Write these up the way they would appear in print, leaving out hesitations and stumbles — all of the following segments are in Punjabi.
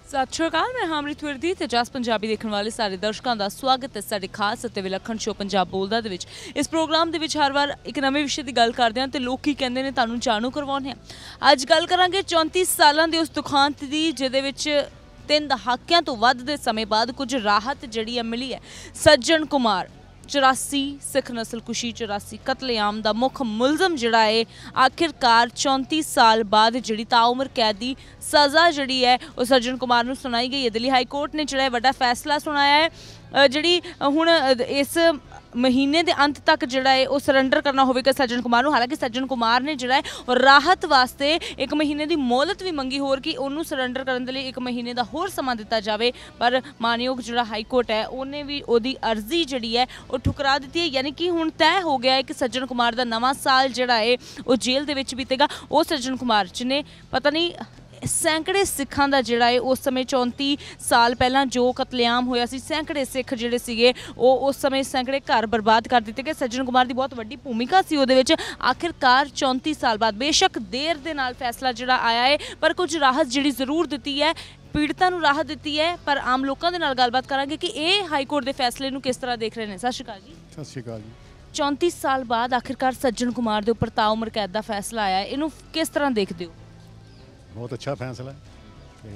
सत श्री अकाल, मैं हामरीत विरदी ते जस पंजाबी देखने वाले सारे दर्शकों का स्वागत है साडे खास ਅਤੇ ਵਿਲੱਖਣ ਸ਼ੋ ਪੰਜਾਬ ਬੋਲਦਾ ਦੇ ਵਿੱਚ। ਇਸ ਪ੍ਰੋਗਰਾਮ ਦੇ ਵਿੱਚ ਹਰ ਵਾਰ ਇੱਕ ਨਵੇਂ ਵਿਸ਼ੇ ਦੀ ਗੱਲ ਕਰਦੇ ਹਾਂ ਤੇ ਲੋਕ ਕੀ ਕਹਿੰਦੇ ਨੇ ਤੁਹਾਨੂੰ ਜਾਣੂ ਕਰਵਾਉਂਦੇ ਹਾਂ। ਅੱਜ ਗੱਲ ਕਰਾਂਗੇ 34 ਸਾਲਾਂ ਦੇ ਉਸ ਦੁਖਾਂਤ ਦੀ ਜਿਹਦੇ ਵਿੱਚ 3 ਦਹਾਕਿਆਂ ਤੋਂ ਵੱਧ ਦੇ ਸਮੇਂ ਬਾਅਦ ਕੁਝ ਰਾਹਤ ਜਿਹੜੀ ਮਿਲੀ ਹੈ। ਸੱਜਣ ਕੁਮਾਰ 84 सिख नस्ल कुशी 84 कतलेआम का मुख मुलजम जिहड़ा है आखिरकार 34 साल बाद जिहड़ी ताउम्र कैद की सज़ा जिहड़ी है वो सज्जन कुमार नूं सुनाई गई है। दिल्ली हाई कोर्ट ने जिहड़ा वड्डा फैसला सुनाया है जिहड़ी हुण इस महीने के अंत तक जिहड़ा है वो सरैंडर करना होवेगा सज्जन कुमार नूं। हालांकि सज्जन कुमार ने जिहड़ा है राहत वास्ते 1 महीने की मोहलत भी मंगी होर कि उन्होंने सरैंडर करने के लिए 1 महीने का होर समा दिता जाए, पर मानयोग जिहड़ा हाई कोर्ट है उन्हें भी उहदी अर्जी जिहड़ी है वो ठुकरा दी है। यानी कि हुण तय हो गया है कि सज्जन कुमार का नवां साल जिहड़ा है वो जेल दे विच बीतेगा। वो सज्जन कुमार जिन्हें पता नहीं सैकड़े सिखां का जिहड़ा है उस समय 34 साल पहला जो कतलेआम होया सी, सैकड़े सिख जिहड़े सीगे वो उस समय सैकड़े घर बर्बाद कर दिते गए। सज्जन कुमार की बहुत वड्डी भूमिका सी उहदे विच। आखिरकार 34 साल बाद बेशक देर दे नाल फैसला जिहड़ा आया है, पर कुछ राहत जिहड़ी जरूर दिती है, पीड़ितां नूं राहत दिती है। पर आम लोगों के नाल गलबात करांगे कि ये हाई कोर्ट के फैसले नूं किस तरह देख रहे हैं। सत श्री अकाल जी। सत श्री अकाल जी। 34 साल बाद आखिरकार सज्जन कुमार के उपर ताउम्र कैद का फैसला आया है, इनू किस तरह देखते हो? बहुत अच्छा फैसला है ते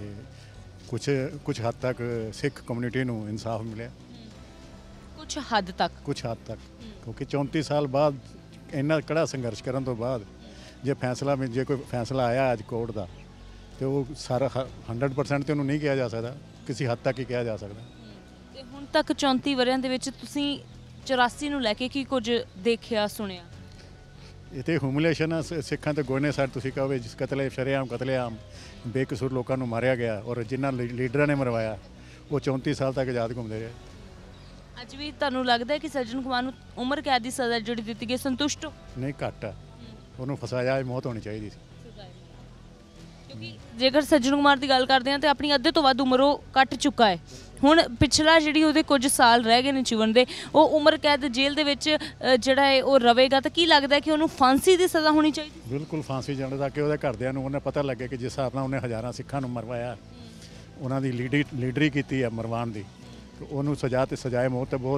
कुछ हद तक सिख कम्यूनिटी नूं इंसाफ मिले, कुछ हद तक क्योंकि 34 साल बाद इन्ना कड़ा संघर्ष करने तो बाद जे कोई फैसला आया अज कोर्ट का तो वो सारा 100% तो नहीं किया जा सकता, किसी हद तक ही किया जा सकता। हुण तक 34 वरियां दे विच तुसीं 84 नूं लैके की कुछ देखिया सुनिया? ये तो ह्यूमिलेशन है सिखां ते गोने साइड तुसीं कहो जिस कतलेआम बेकसूर लोगों को मारिया गया और जिन्होंने लीडर ने मरवाया वो 34 साल तक आज़ाद घूमते रहे। अज भी तुहानूं लगदा है कि सज्जन कुमार नूं उम्र कैद की सज़ा जिहड़ी दित्ती गई संतुष्ट हो? नहीं, घट है, उन्होंने फसाया मौत होनी चाहिए थी। क्योंकि जेकर सज्जन कुमार की गल करते हैं तो अपनी अद्धे तो वध उम्र वो कट चुका है। हुण पिछला जिहड़ी उहदे कुछ साल रह गए ने जीवन दे, वो उम्र कैद जेल दे विच जिहड़ा है वो रवेगा, तो की लगदा है कि उन्होंने फांसी की सज़ा होनी चाहिए? बिल्कुल फांसी जाने ताकि उहदे घरदियां नूं उन्हें पता लगे कि जिस हिसाब नाल उन्हें हज़ारां सिखां नूं मरवाया, उन्हां दी लीडरी कीती है मरवाण दी, तो उन्होंने सज़ा ते सजाए मौत ते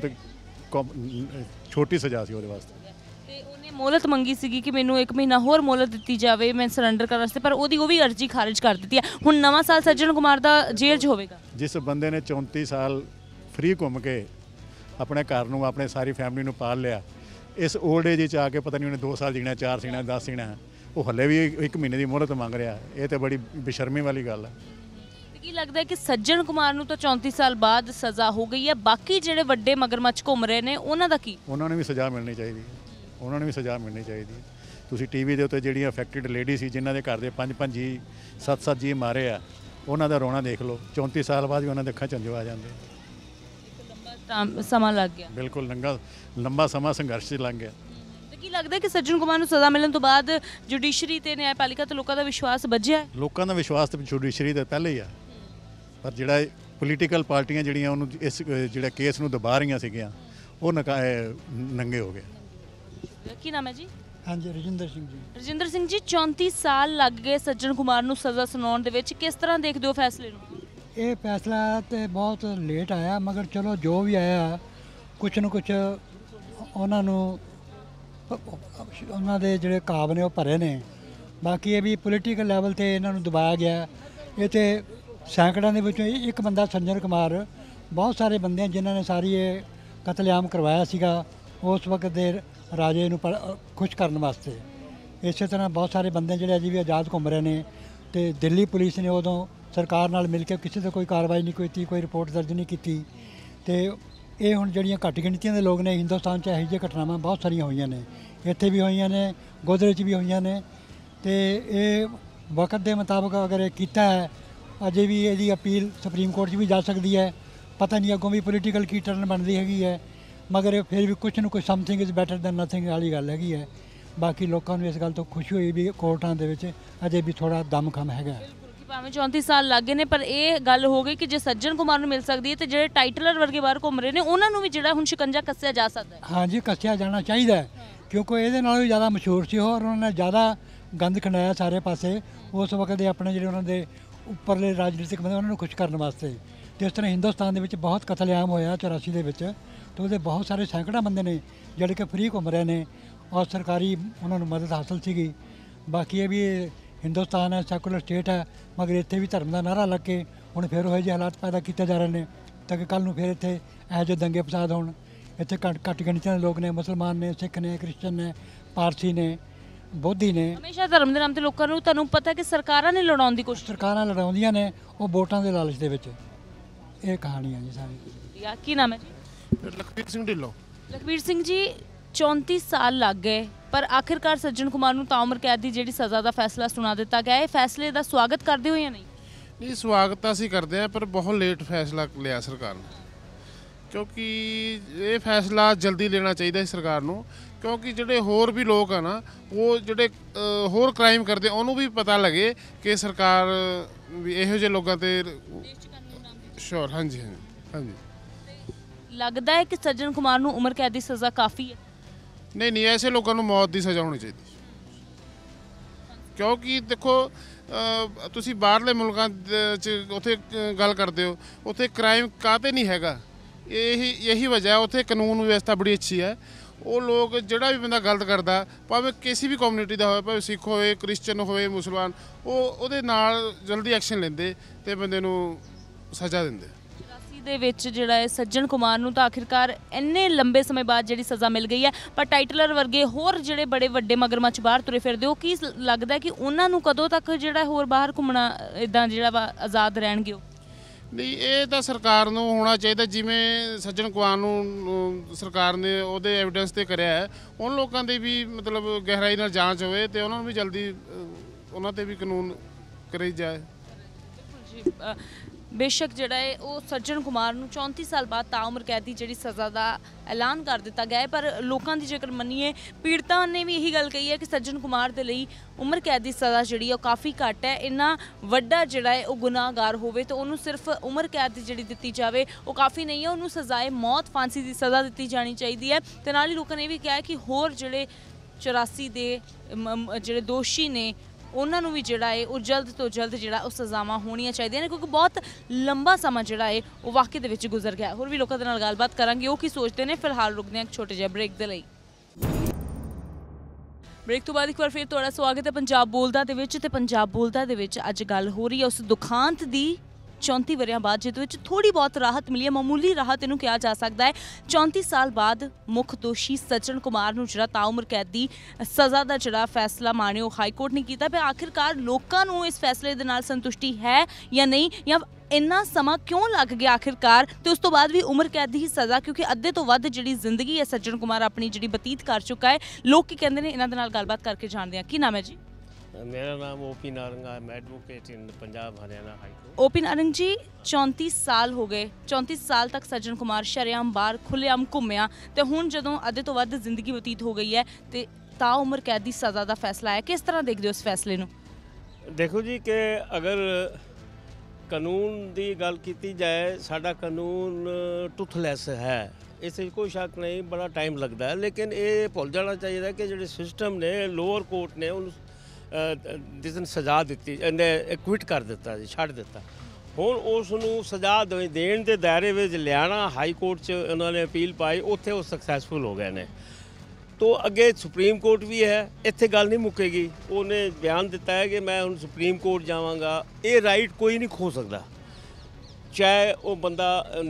बहुत छोटी सज़ा सी उहदे वास्ते। मोहलत मंगी सी कि मैनू 1 महीना होर मोहलत दी जाए मैं सरैंडर करने वास्ते, पर वो भी अर्जी खारिज कर दी है। हुण नवां साल सज्जन कुमार का जेल च होवेगा। जिस बंदे ने 34 साल फ्री घूम के अपने घर नूं अपने सारी फैमिली नूं पाल लिया, इस ओल्ड एज आके पता नहीं उन्हें 2 साल जीना, 4 जीना, 10 जीना, वो हले भी 1 महीने की मोहलत मंग रहा है। ये तो बड़ी बेशर्मी वाली गल है। की लगता है कि सज्जन कुमार नूं तो 34 साल बाद सज़ा हो गई है, बाकी जिहड़े वड्डे मगरमच्छ घूम रहे हैं उन्हां दा की? उन्होंने भी सज़ा मिलनी चाहिए, उन्होंने भी सज़ा मिलनी चाहिए। तुसीं टीवी के उत्ते जिहड़ियां अफैक्टेड लेडी सी जिन्हां दे घर दे 5-5 जी 7-7 जी मारे आ, उन्हां दा रोना देख लो। 34 साल बाद भी उन्हां दे अखां चंजो आ जांदे। लंबा समा लग गया, बिल्कुल लंबा समा संघर्ष च लंघ गया। की लगता है कि सज्जन कुमार नूं सज़ा मिलने तो बाद जुडिशरी ते न्यायपालिका ते लोकां दा विश्वास बझिया है? लोकां दा विश्वास तो जुडिशरी ते पहले ही आ, पर जिहड़ा पोलीटिकल पार्टियां जिहड़ियां उहनूं इस जिहड़े केस नूं दबा रहीआं सीगीआं वो नंगे हो गए। की नाम है जी? हाँ जी, रजिंदर सिंह जी। रजिंदर सिंह जी, 34 साल लग गए सज्जन कुमार नूं सज़ा सुनाउण दे विच, किस तरह देखदे हो फैसले नूं? ये फैसला तो बहुत लेट आया, मगर चलो जो भी आया कुछ न कुछ उन्होंने दे जिहड़े काब ने वो भरे ने। बाकी ये भी पोलीटिकल लैवल ते इन्हां नूं दबाया गया। ये तो सैकड़ों के विचों एक बंदा सज्जन कुमार, बहुत सारे बंदे जिन्हों ने सारी ये कतलेआम करवाया सीगा उस वक्त दे राजे नूं खुश करने वास्ते। इस तरह बहुत सारे बंदे जिहड़े अजे भी आज़ाद घूम रहे हैं, तो दिल्ली पुलिस ने उदों सरकार नाल मिल के किसी से कोई कार्रवाई नहीं की, कोई रिपोर्ट दर्ज नहीं की। तो ये हुण जिहड़ियां घट गिणतियां दे लोग ने हिंदुस्तान च इहो जिहियां घटनावां बहुत सारियां होईयां ने, इत्थे भी होईयां ने, गोदरे च भी होईयां ने। तो ये वक्त के मुताबिक अगर ये कीता है, अजे भी इसकी अपील सुप्रीम कोर्ट भी जा सकती है। पता नहीं अगों भी पोलीटिकल की टर्न बनती हैगी है, मगर फिर भी कुछ न कुछ something is better than nothing वाली गल हैगी है। बाकी लोगों को इस गल तो खुशी हुई भी कोर्टां दे विच अजे भी थोड़ा दम कम हैगा। भावें 34 साल लग गए ने, पर यह गल हो गई कि जो सज्जन कुमार नूं मिल सकती है तो जो टाइटलर वर्गे बाहर घूम रहे हैं उन्होंने भी जो हुण शिकंजा कस्या जा सकता है। हाँ जी, कस्या जाना चाहिए, क्योंकि ये भी ज़्यादा मशहूर सी और उन्होंने ज़्यादा गंद खंडाया सारे पासे। उस वक्त अपने जो उन्होंने ਉੱਪਰਲੇ ਰਾਜਨੀਤਿਕ ਬੰਦੇ ਉਹਨਾਂ ਨੂੰ ਖੁਸ਼ ਕਰਨ ਵਾਸਤੇ। ਤੇ ਇਸ ਤਰ੍ਹਾਂ ਹਿੰਦੁਸਤਾਨ ਦੇ ਵਿੱਚ ਬਹੁਤ ਕਤਲੇਆਮ ਹੋਇਆ 84 ਦੇ ਵਿੱਚ, ਤੇ ਉਹਦੇ ਬਹੁਤ ਸਾਰੇ ਸੈਂਕੜਾ ਬੰਦੇ ਨੇ ਜਿਹੜੇ ਕਿ ਫ੍ਰੀ ਘੁੰਮ ਰਹੇ ਨੇ ਔਰ ਸਰਕਾਰੀ ਉਹਨਾਂ ਨੂੰ ਮਦਦ ਹਾਸਲ ਸੀਗੀ। ਬਾਕੀ ਇਹ ਵੀ ਹਿੰਦੁਸਤਾਨ ਹੈ, ਸੈਕੂਲਰ ਸਟੇਟ ਹੈ, ਮਗਰ ਇੱਥੇ ਵੀ ਧਰਮ ਦਾ ਨਾਅਰਾ ਲੱਗ ਕੇ ਹੁਣ ਫਿਰ ਉਹੋ ਜਿਹੇ ਹਾਲਾਤ ਪੈਦਾ ਕੀਤੇ ਜਾ ਰਹੇ ਨੇ ਤਾਂ ਕਿ ਕੱਲ੍ਹ ਨੂੰ ਫਿਰ ਇੱਥੇ ਇਹੋ ਜਿਹੇ ਦੰਗੇ ਫਸਾਦ ਹੋਣ। ਇੱਥੇ ਘੱਟ ਗਿਣਤੀਆਂ ਦੇ ਲੋਕ ਨੇ, ਮੁਸਲਮਾਨ ਨੇ, ਸਿੱਖ ਨੇ, ਕ੍ਰਿਸਚਨ ਨੇ, ਪਾਰਸੀ ਨੇ, ਬੋਧੀ ਨੇ। ਹਮੇਸ਼ਾ ਧਰਮ ਦੇ ਨਾਮ ਤੇ ਲੋਕਾਂ ਨੂੰ ਤੁਹਾਨੂੰ ਪਤਾ ਕਿ ਸਰਕਾਰਾਂ ਨੇ ਲੜਾਉਣ ਦੀ ਕੋਸ਼ਿਸ਼, ਸਰਕਾਰਾਂ ਲੜਾਉਂਦੀਆਂ ਨੇ ਉਹ ਵੋਟਾਂ ਦੇ ਲਾਲਚ ਦੇ ਵਿੱਚ। ਇਹ ਕਹਾਣੀ ਹੈ ਜੀ ਸਾਰੀ। ਕੀ ਨਾਮ ਹੈ ਜੀ? ਲਖਬੀਰ ਸਿੰਘ ਢਿੱਲੋਂ। ਲਖਬੀਰ ਸਿੰਘ ਜੀ, 34 ਸਾਲ ਲੱਗ ਗਏ ਪਰ ਆਖਿਰਕਾਰ ਸੱਜਣ ਕੁਮਾਰ ਨੂੰ ਤਾਉਮਰ ਕੈਦ ਦੀ ਜਿਹੜੀ ਸਜ਼ਾ ਦਾ ਫੈਸਲਾ ਸੁਣਾ ਦਿੱਤਾ ਗਿਆ। ਇਹ ਫੈਸਲੇ ਦਾ ਸਵਾਗਤ ਕਰਦੇ ਹੋ ਜਾਂ ਨਹੀਂ? ਨਹੀਂ, ਸਵਾਗਤ ਤਾਂ ਅਸੀਂ ਕਰਦੇ ਹਾਂ, ਪਰ ਬਹੁਤ ਲੇਟ ਫੈਸਲਾ ਲਿਆ ਸਰਕਾਰ ਨੇ, ਕਿਉਂਕਿ ਇਹ ਫੈਸਲਾ ਜਲਦੀ ਲੈਣਾ ਚਾਹੀਦਾ ਹੈ ਸਰਕਾਰ ਨੂੰ। ਕਿਉਂਕਿ ਜਿਹੜੇ ਹੋਰ ਵੀ ਲੋਕ ਆ ਨਾ, ਉਹ ਜਿਹੜੇ ਹੋਰ ਕ੍ਰਾਈਮ ਕਰਦੇ ਉਹਨੂੰ ਵੀ ਪਤਾ ਲੱਗੇ ਕਿ ਸਰਕਾਰ ਵੀ ਇਹੋ ਜਿਹੇ ਲੋਕਾਂ ਤੇ ਸ਼ੋਰ। ਹਾਂਜੀ ਹਾਂਜੀ ਹਾਂਜੀ। ਲੱਗਦਾ ਹੈ ਕਿ ਸੱਜਣ ਕੁਮਾਰ ਨੂੰ ਉਮਰ ਕੈਦ ਦੀ ਸਜ਼ਾ ਕਾਫੀ ਹੈ? ਨਹੀਂ, ਐਸੇ ਲੋਕਾਂ ਨੂੰ ਮੌਤ ਦੀ ਸਜ਼ਾ ਹੋਣੀ ਚਾਹੀਦੀ। ਕਿਉਂਕਿ ਦੇਖੋ, ਤੁਸੀਂ ਬਾਹਰਲੇ ਮੁਲਕਾਂ 'ਚ ਉੱਥੇ ਗੱਲ ਕਰਦੇ ਹੋ, ਉੱਥੇ ਕ੍ਰਾਈਮ ਕਾਹਤੇ ਨਹੀਂ ਹੈਗਾ। ਇਹੀ ਵਜ੍ਹਾ, ਉੱਥੇ ਕਾਨੂੰਨ ਵਿਵਸਥਾ ਬੜੀ ਅੱਛੀ ਹੈ। ਉਹ ਲੋਕ ਜਿਹੜਾ ਵੀ ਬੰਦਾ ਗਲਤ ਕਰਦਾ, ਭਾਵੇਂ ਕਿਸੇ ਵੀ ਕਮਿਊਨਿਟੀ ਦਾ ਹੋਵੇ, ਭਾਵੇਂ ਸਿੱਖ ਹੋਵੇ, ਕ੍ਰਿਸਚਨ ਹੋਵੇ, ਮੁਸਲਮਾਨ, ਉਹਦੇ ਨਾਲ ਜਲਦੀ ਐਕਸ਼ਨ ਲੈਂਦੇ ਤੇ ਬੰਦੇ ਨੂੰ ਸਜ਼ਾ ਦਿੰਦੇ। 84 ਦੇ ਵਿੱਚ ਜਿਹੜਾ ਹੈ ਸੱਜਣ ਕੁਮਾਰ ਨੂੰ ਤਾਂ ਆਖਿਰਕਾਰ ਇੰਨੇ ਲੰਬੇ ਸਮੇਂ ਬਾਅਦ ਜਿਹੜੀ ਸਜ਼ਾ ਮਿਲ ਗਈ ਹੈ, ਪਰ ਟਾਈਟਲਰ ਵਰਗੇ ਹੋਰ ਜਿਹੜੇ ਬੜੇ ਵੱਡੇ ਮਗਰਮੱਛ ਬਾਹਰ ਤੁਰੇ ਫਿਰਦੇ, ਉਹ ਕੀ ਲੱਗਦਾ ਕਿ ਉਹਨਾਂ ਨੂੰ ਕਦੋਂ ਤੱਕ ਜਿਹੜਾ ਹੋਰ ਬਾਹਰ ਘੁੰਮਣਾ ਇਦਾਂ ਜਿਹੜਾ ਵਾ ਆਜ਼ਾਦ ਰਹਿਣਗੇ? ਉਹ ਨਹੀਂ, ਇਹ ਤਾਂ ਸਰਕਾਰ ਨੂੰ ਹੋਣਾ ਚਾਹੀਦਾ। ਜਿਵੇਂ ਸੱਜਣ ਕੁਮਾਰ ਨੂੰ ਸਰਕਾਰ ਨੇ ਉਹਦੇ ਐਵੀਡੈਂਸ ਤੇ ਕਰਿਆ ਹੈ, ਉਹਨਾਂ ਲੋਕਾਂ ਦੀ ਵੀ ਮਤਲਬ ਗਹਿਰਾਈ ਨਾਲ ਜਾਂਚ ਹੋਵੇ ਤੇ ਉਹਨਾਂ ਨੂੰ ਵੀ ਜਲਦੀ ਉਹਨਾਂ ਤੇ ਵੀ ਕਾਨੂੰਨ ਕਰੀ ਜਾਏ। ਜੀ, ਬੇਸ਼ੱਕ ਜਿਹੜਾ ਹੈ ਉਹ ਸੱਜਣ ਕੁਮਾਰ ਨੂੰ 34 ਸਾਲ ਬਾਅਦ ਤਾਉਮਰ ਕੈਦ ਦੀ ਜਿਹੜੀ ਸਜ਼ਾ ਦਾ ਐਲਾਨ ਕਰ ਦਿੱਤਾ ਗਿਆ ਹੈ, ਪਰ ਲੋਕਾਂ ਦੀ ਜੇਕਰ ਮੰਨੀਏ, ਪੀੜਤਾਂ ਨੇ ਵੀ ਇਹੀ ਗੱਲ ਕਹੀ ਹੈ ਕਿ ਸੱਜਣ ਕੁਮਾਰ ਦੇ ਲਈ ਉਮਰ ਕੈਦ ਦੀ ਸਜ਼ਾ ਜਿਹੜੀ ਉਹ ਕਾਫੀ ਘੱਟ ਹੈ। ਇੰਨਾ ਵੱਡਾ ਜਿਹੜਾ ਹੈ ਉਹ ਗੁਨਾਹਗਾਰ ਹੋਵੇ ਤਾਂ ਉਹਨੂੰ ਸਿਰਫ ਉਮਰ ਕੈਦ ਦੀ ਜਿਹੜੀ ਦਿੱਤੀ ਜਾਵੇ ਉਹ ਕਾਫੀ ਨਹੀਂ ਹੈ, ਉਹਨੂੰ ਸਜ਼ਾਏ ਮੌਤ, ਫਾਂਸੀ ਦੀ ਸਜ਼ਾ ਦਿੱਤੀ ਜਾਣੀ ਚਾਹੀਦੀ ਹੈ। ਤੇ ਨਾਲ ਹੀ ਲੋਕਾਂ ਨੇ ਇਹ ਵੀ ਕਿਹਾ ਕਿ ਹੋਰ ਜਿਹੜੇ 84 ਦੇ ਜਿਹੜੇ ਦੋਸ਼ੀ ਨੇ ਉਹਨਾਂ ਨੂੰ ਵੀ ਜਿਹੜਾ ਹੈ ਉਹ ਜਲਦ ਤੋਂ ਜਲਦ ਜਿਹੜਾ ਉਹ ਸਜ਼ਾਵਾਂ ਹੋਣੀਆਂ ਚਾਹੀਦੀਆਂ ਨੇ, ਕਿਉਂਕਿ ਬਹੁਤ ਲੰਬਾ ਸਮਾਂ ਜਿਹੜਾ ਹੈ ਉਹ ਵਾਕਈ ਦੇ ਵਿੱਚ ਗੁਜ਼ਰ ਗਿਆ। ਹੋਰ ਵੀ ਲੋਕਾਂ ਦੇ ਨਾਲ ਗੱਲਬਾਤ ਕਰਾਂਗੇ, ਉਹ ਕੀ ਸੋਚਦੇ ਨੇ। ਫਿਲਹਾਲ ਰੁਕਦੇ ਹਾਂ ਇੱਕ ਛੋਟੇ ਜਿਹੇ ਬ੍ਰੇਕ ਦੇ ਲਈ। ਬ੍ਰੇਕ ਤੋਂ ਬਾਅਦ ਇੱਕ ਵਾਰ ਫਿਰ ਤੁਹਾਡਾ ਸਵਾਗਤ ਹੈ ਪੰਜਾਬ ਬੋਲਦਾ ਦੇ ਵਿੱਚ। ਤੇ ਪੰਜਾਬ ਬੋਲਦਾ ਦੇ ਵਿੱਚ ਅੱਜ ਗੱਲ ਹੋ ਰਹੀ ਹੈ ਉਸ ਦੁਖਾਂਤ ਦੀ 34 ਵਰਿਆਂ ਬਾਅਦ, ਜਿਹਦੇ ਵਿੱਚ ਥੋੜੀ ਬਹੁਤ ਰਾਹਤ ਮਿਲੀ ਹੈ, ਮਾਮੂਲੀ ਰਾਹਤ ਇਹਨੂੰ ਕਿਹਾ ਜਾ ਸਕਦਾ ਹੈ। 34 ਸਾਲ ਬਾਅਦ ਮੁੱਖ ਦੋਸ਼ੀ ਸੱਜਣ ਕੁਮਾਰ ਨੂੰ ਜਿਹੜਾ ਤਾਉਮਰ ਕੈਦ ਦੀ ਸਜ਼ਾ ਦਾ ਜਿਹੜਾ ਫੈਸਲਾ ਮਾਣਯੋਗ ਹਾਈ ਕੋਰਟ ਨੇ ਕੀਤਾ, ਪਰ ਆਖਿਰਕਾਰ ਲੋਕਾਂ ਨੂੰ ਇਸ ਫੈਸਲੇ ਦੇ ਨਾਲ ਸੰਤੁਸ਼ਟੀ ਹੈ ਜਾਂ ਨਹੀਂ, ਜਾਂ ਇੰਨਾ ਸਮਾਂ ਕਿਉਂ ਲੱਗ ਗਿਆ ਆਖਿਰਕਾਰ, ਤੇ ਉਸ ਤੋਂ ਬਾਅਦ ਵੀ ਉਮਰ ਕੈਦ ਦੀ ਹੀ ਸਜ਼ਾ, ਕਿਉਂਕਿ ਅੱਧੇ ਤੋਂ ਵੱਧ ਜਿਹੜੀ ਜ਼ਿੰਦਗੀ ਹੈ ਸੱਜਣ ਕੁਮਾਰ ਆਪਣੀ ਜਿਹੜੀ ਬਤੀਤ ਕਰ ਚੁੱਕਾ ਹੈ। ਲੋਕ ਕੀ ਕਹਿੰਦੇ ਨੇ, ਇਹਨਾਂ ਦੇ ਨਾਲ ਗੱਲਬਾਤ ਕਰਕੇ ਜਾਣਦੇ ਹਾਂ। ਕੀ ਨਾਮ ਹੈ ਜੀ? मेरा नाम ओपी नारंग है, मैं advocate in Punjab Haryana high court. OP Narang ji, 34 ਸਾਲ ਹੋ ਗਏ, 34 ਸਾਲ ਤੱਕ ਸੱਜਣ ਕੁਮਾਰ ਸ਼ਰੇਆਮ ਬਾਹਰ ਖੁੱਲ੍ਹੇਆਮ ਘੁੰਮਿਆ, ਤੇ ਹੁਣ ਜਦੋਂ ਅੱਧੇ ਤੋਂ ਵੱਧ ਜ਼ਿੰਦਗੀ ਬਤੀਤ ਹੋ ਗਈ ਹੈ ਤੇ ਤਾਂ ਉਮਰ ਕੈਦ ਦੀ ਸਜ਼ਾ ਦਾ ਫੈਸਲਾ ਆਇਆ, ਕਿਸ ਤਰ੍ਹਾਂ ਦੇਖਦੇ ਹੋ ਇਸ ਫੈਸਲੇ ਨੂੰ? देखो जी कि अगर कानून की गल की जाए, साडा कानून टुथलैस है, इस कोई शक नहीं, बड़ा टाइम लगता है, लेकिन ये भुल जाना चाहिए कि जो सिस्टम ने लोअर कोर्ट ने उन्होंने जिस दिन सज़ा दी, एक्विट कर दिता जी, छड़ दिता। ਹੁਣ ਉਸ ਨੂੰ ਸਜ਼ਾ ਦੇਣ ਦੇ ਦਾਇਰੇ ਵਿੱਚ ਲਿਆਣਾ, ਹਾਈ ਕੋਰਟ 'ਚ ਉਹਨਾਂ ਨੇ ਅਪੀਲ ਪਾਈ, ਉੱਥੇ ਉਹ ਸਕਸੈਸਫੁਲ ਹੋ ਗਏ ਨੇ। ਤੋ ਅੱਗੇ ਸੁਪਰੀਮ ਕੋਰਟ ਵੀ ਹੈ, ਇੱਥੇ ਗੱਲ ਨਹੀਂ ਮੁੱਕੇਗੀ। ਉਹਨੇ ਬਿਆਨ ਦਿੱਤਾ ਹੈ ਕਿ ਮੈਂ ਹੁਣ ਸੁਪਰੀਮ ਕੋਰਟ ਜਾਵਾਂਗਾ। ਇਹ ਰਾਈਟ ਕੋਈ ਨਹੀਂ ਖੋ ਸਕਦਾ, ਚਾਹੇ ਉਹ ਬੰਦਾ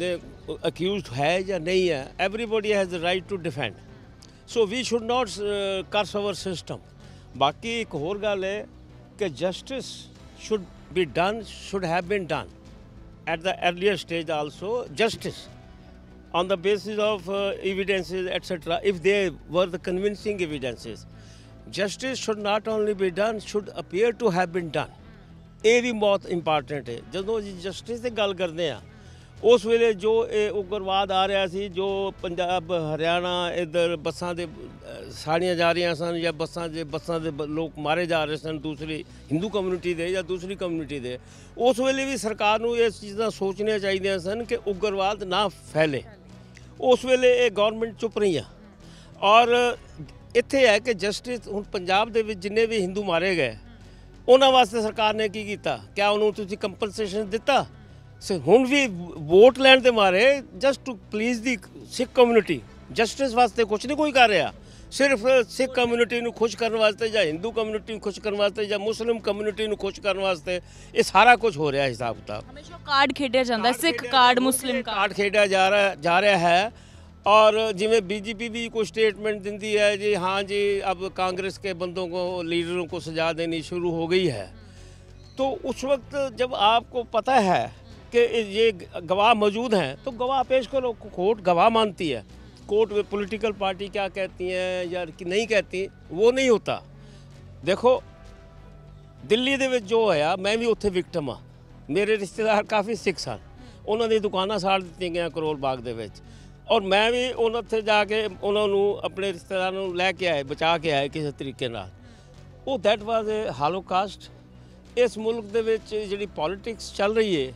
ਅਕਿਊਜ਼ਡ ਹੈ ਜਾਂ ਨਹੀਂ ਹੈ। Everybody has the right to defend, so we should not curse our system. ਬਾਕੀ ਇੱਕ ਹੋਰ ਗੱਲ ਹੈ ਕਿ justice should be done, should have been done at the earlier stage also, justice on the basis of evidences etc. If they were the convincing evidences, justice should not only be done, should appear to have been done. ਇਹ ਵੀ ਬਹੁਤ ਇੰਪੋਰਟੈਂਟ ਹੈ। ਜਦੋਂ ਅਸੀਂ ਜਸਟਿਸ ਦੀ ਗੱਲ ਕਰਦੇ ਹਾਂ, ਉਸ ਵੇਲੇ ਜੋ ਇਹ ਉਗਰਵਾਦ ਆ ਰਿਹਾ ਸੀ, ਜੋ ਪੰਜਾਬ ਹਰਿਆਣਾ ਇੱਧਰ ਬੱਸਾਂ ਦੇ ਸਾੜੀਆਂ ਜਾ ਰਹੀਆਂ ਸਨ, ਜਾਂ ਬੱਸਾਂ ਦੇ ਲੋਕ ਮਾਰੇ ਜਾ ਰਹੇ ਸਨ, ਦੂਸਰੀ ਹਿੰਦੂ ਕਮਿਊਨਿਟੀ ਦੇ ਜਾਂ ਦੂਸਰੀ ਕਮਿਊਨਿਟੀ ਦੇ, ਉਸ ਵੇਲੇ ਵੀ ਸਰਕਾਰ ਨੂੰ ਇਹ ਚੀਜ਼ਾਂ ਸੋਚਣੀਆਂ ਚਾਹੀਦੀਆਂ ਸਨ ਕਿ ਉਗਰਵਾਦ ਨਾ ਫੈਲੇ। ਉਸ ਵੇਲੇ ਇਹ ਗੌਰਮੈਂਟ ਚੁੱਪ ਰਹੀ ਆ। ਔਰ ਇੱਥੇ ਹੈ ਕਿ ਜਸਟਿਸ, ਹੁਣ ਪੰਜਾਬ ਦੇ ਵਿੱਚ ਜਿੰਨੇ ਵੀ ਹਿੰਦੂ ਮਾਰੇ ਗਏ, ਉਹਨਾਂ ਵਾਸਤੇ ਸਰਕਾਰ ਨੇ ਕੀ ਕੀਤਾ? ਕਿਆ ਉਹਨੂੰ ਤੁਸੀਂ ਕੰਪਨਸੇਸ਼ਨ ਦਿੱਤਾ? ਹੁਣ ਵੀ ਵੋਟ ਲੈਣ ਦੇ ਮਾਰੇ just to please the Sikh community, justice ਵਾਸਤੇ ਕੁਝ ਨਹੀਂ ਕੋਈ ਕਰ ਰਿਹਾ। ਸਿਰਫ ਸਿੱਖ ਕਮਿਊਨਿਟੀ ਨੂੰ ਖੁਸ਼ ਕਰਨ ਵਾਸਤੇ ਜਾਂ ਹਿੰਦੂ ਕਮਿਊਨਿਟੀ ਨੂੰ ਖੁਸ਼ ਕਰਨ ਵਾਸਤੇ ਜਾਂ ਮੁਸਲਿਮ ਕਮਿਊਨਿਟੀ ਨੂੰ ਖੁਸ਼ ਕਰਨ ਵਾਸਤੇ ਇਹ ਸਾਰਾ ਕੁਝ ਹੋ ਰਿਹਾ ਹਿਸਾਬ ਕਿਤਾਬ। ਹਮੇਸ਼ਾ ਕਾਰਡ ਖੇਡਿਆ ਜਾਂਦਾ, ਸਿੱਖ ਕਾਰਡ, ਮੁਸਲਿਮ ਕਾਰਡ ਖੇਡਿਆ ਜਾ ਰਿਹਾ ਹੈ। और जिमें बीजेपी भी कोई स्टेटमेंट दिंदी है जी, हाँ जी अब कांग्रेस के बंदों को, लीडरों को सजा देनी शुरू हो गई है। तो उस वक्त जब आपको पता है कि ये गवाह मौजूद हैं तो गवाह पेश करो। कोर्ट गवाह मानती है, कोर्ट में पॉलिटिकल पार्टी क्या कहती हैं या नहीं कहती वो नहीं होता। देखो दिल्ली ਦੇ ਵਿੱਚ ਜੋ ਹੋਇਆ, मैं भी उत्थे विक्टिम हाँ। मेरे रिश्तेदार काफ़ी सिख सन, उन्होंने दुकानां साड़ दित्तियां गईयां करोल बाग दे विच, और मैं भी उत्थे जाके उन्होंने अपने रिश्तेदारों ਨੂੰ ਲੈ ਕੇ ਆਏ, ਬਚਾ ਕੇ ਆਏ ਕਿਸੇ ਤਰੀਕੇ ਨਾਲ। ਉਹ ਦੈਟ ਵਾਜ਼ ਏ ਹਾਲੋਕਾਸਟ। ਇਸ ਮੁਲਕ ਦੇ ਵਿੱਚ ਜਿਹੜੀ ਪੋਲਿਟਿਕਸ ਚੱਲ ਰਹੀ ਹੈ